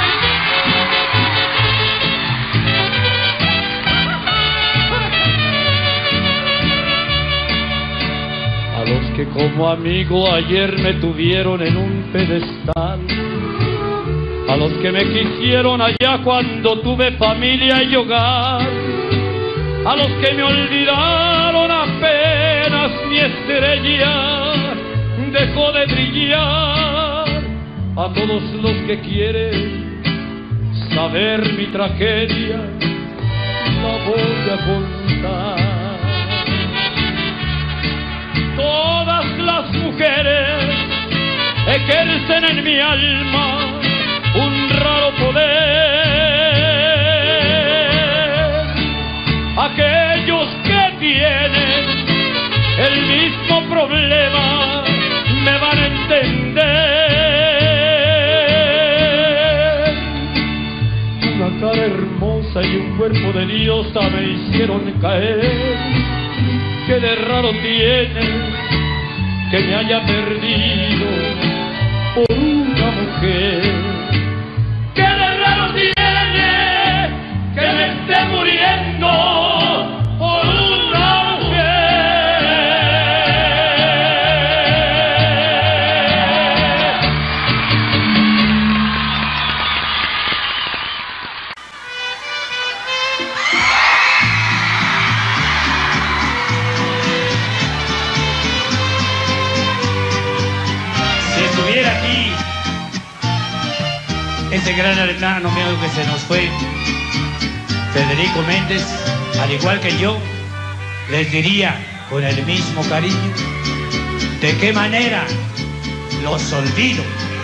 A los que como amigo ayer me tuvieron en un pedestal, a los que me quisieron allá cuando tuve familia y hogar, a los que me olvidaron apenas mi estrella dejó de brillar, a todos los que quieren saber mi tragedia la voy a contar. Todas las mujeres ejercen en mi alma un raro poder. Aquellos que tienen el mismo problema me van a entender. Una cara hermosa y un cuerpo de diosa me hicieron caer. ¿Qué de raro tiene que me haya perdido por una mujer? ¿Qué de raro tiene que me esté muriendo por una mujer? Aquí ese gran hermano mío que se nos fue, Federico Méndez, al igual que yo, les diría con el mismo cariño, ¿de qué manera los olvido?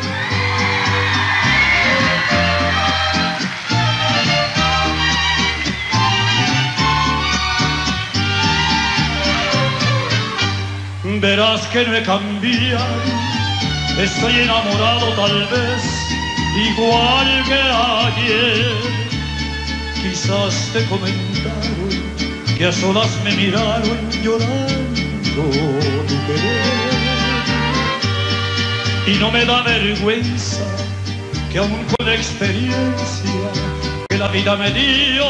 Verás que no he cambiado. Estoy enamorado tal vez, igual que ayer. Quizás te comentaron que a solas me miraron llorando tu querer. Y no me da vergüenza que aún con la experiencia que la vida me dio,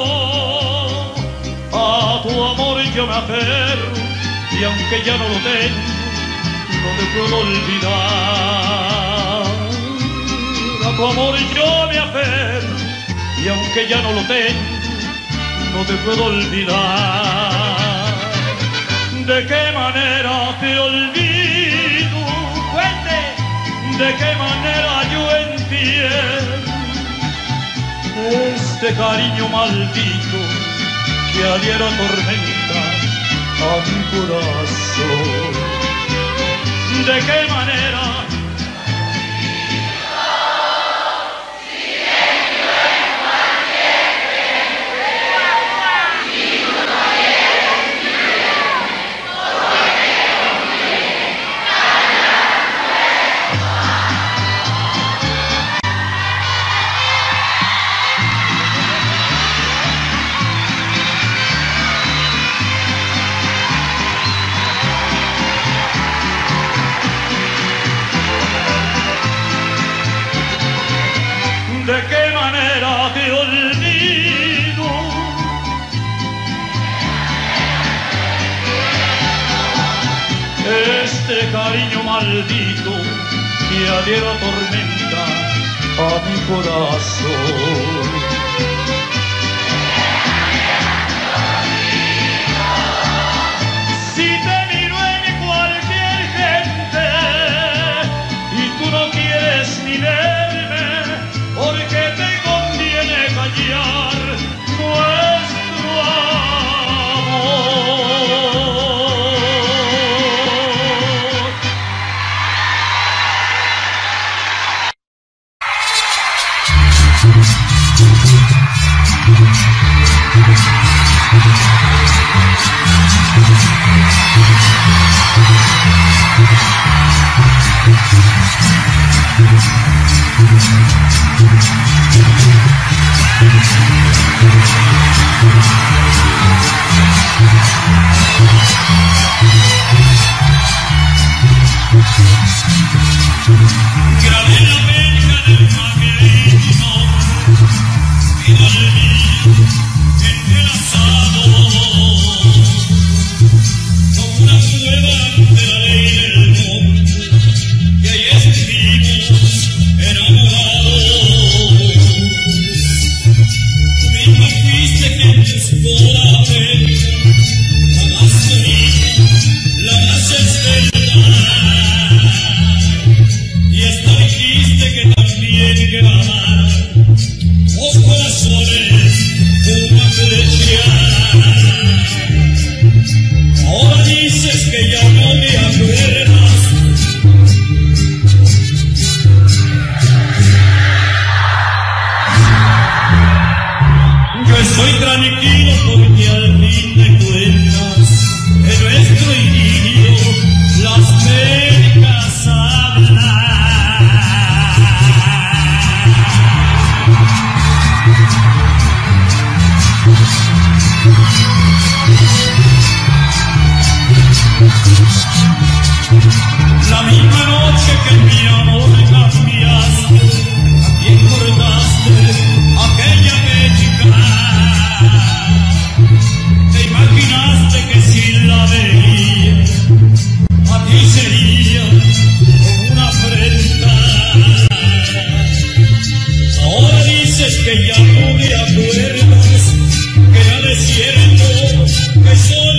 a tu amor yo me aferro, y aunque ya no lo tengo, no te puedo olvidar. A tu amor yo me aferro, y aunque ya no lo tengo, no te puedo olvidar. ¿De qué manera te olvido? Cuente. ¿De qué manera yo entiendo este cariño maldito que a diario atormenta a mi corazón? ¿De qué manera? ¿De qué manera te olvido? Este cariño maldito que a diario atormenta a mi corazón. Si te miro en cualquier gente y tú no quieres ni verme, porque te conviene callar nuestro amor. Estoy tranquilo porque al fin de cuentas en nuestro idilio las médicas hablan. La misma noche que mi amor cambiaste, también cortaste aquella médica. Te imaginaste que si la veía, a ti sería como una afrenta. Ahora dices que ya no me acuerdas, que era desierto, que soy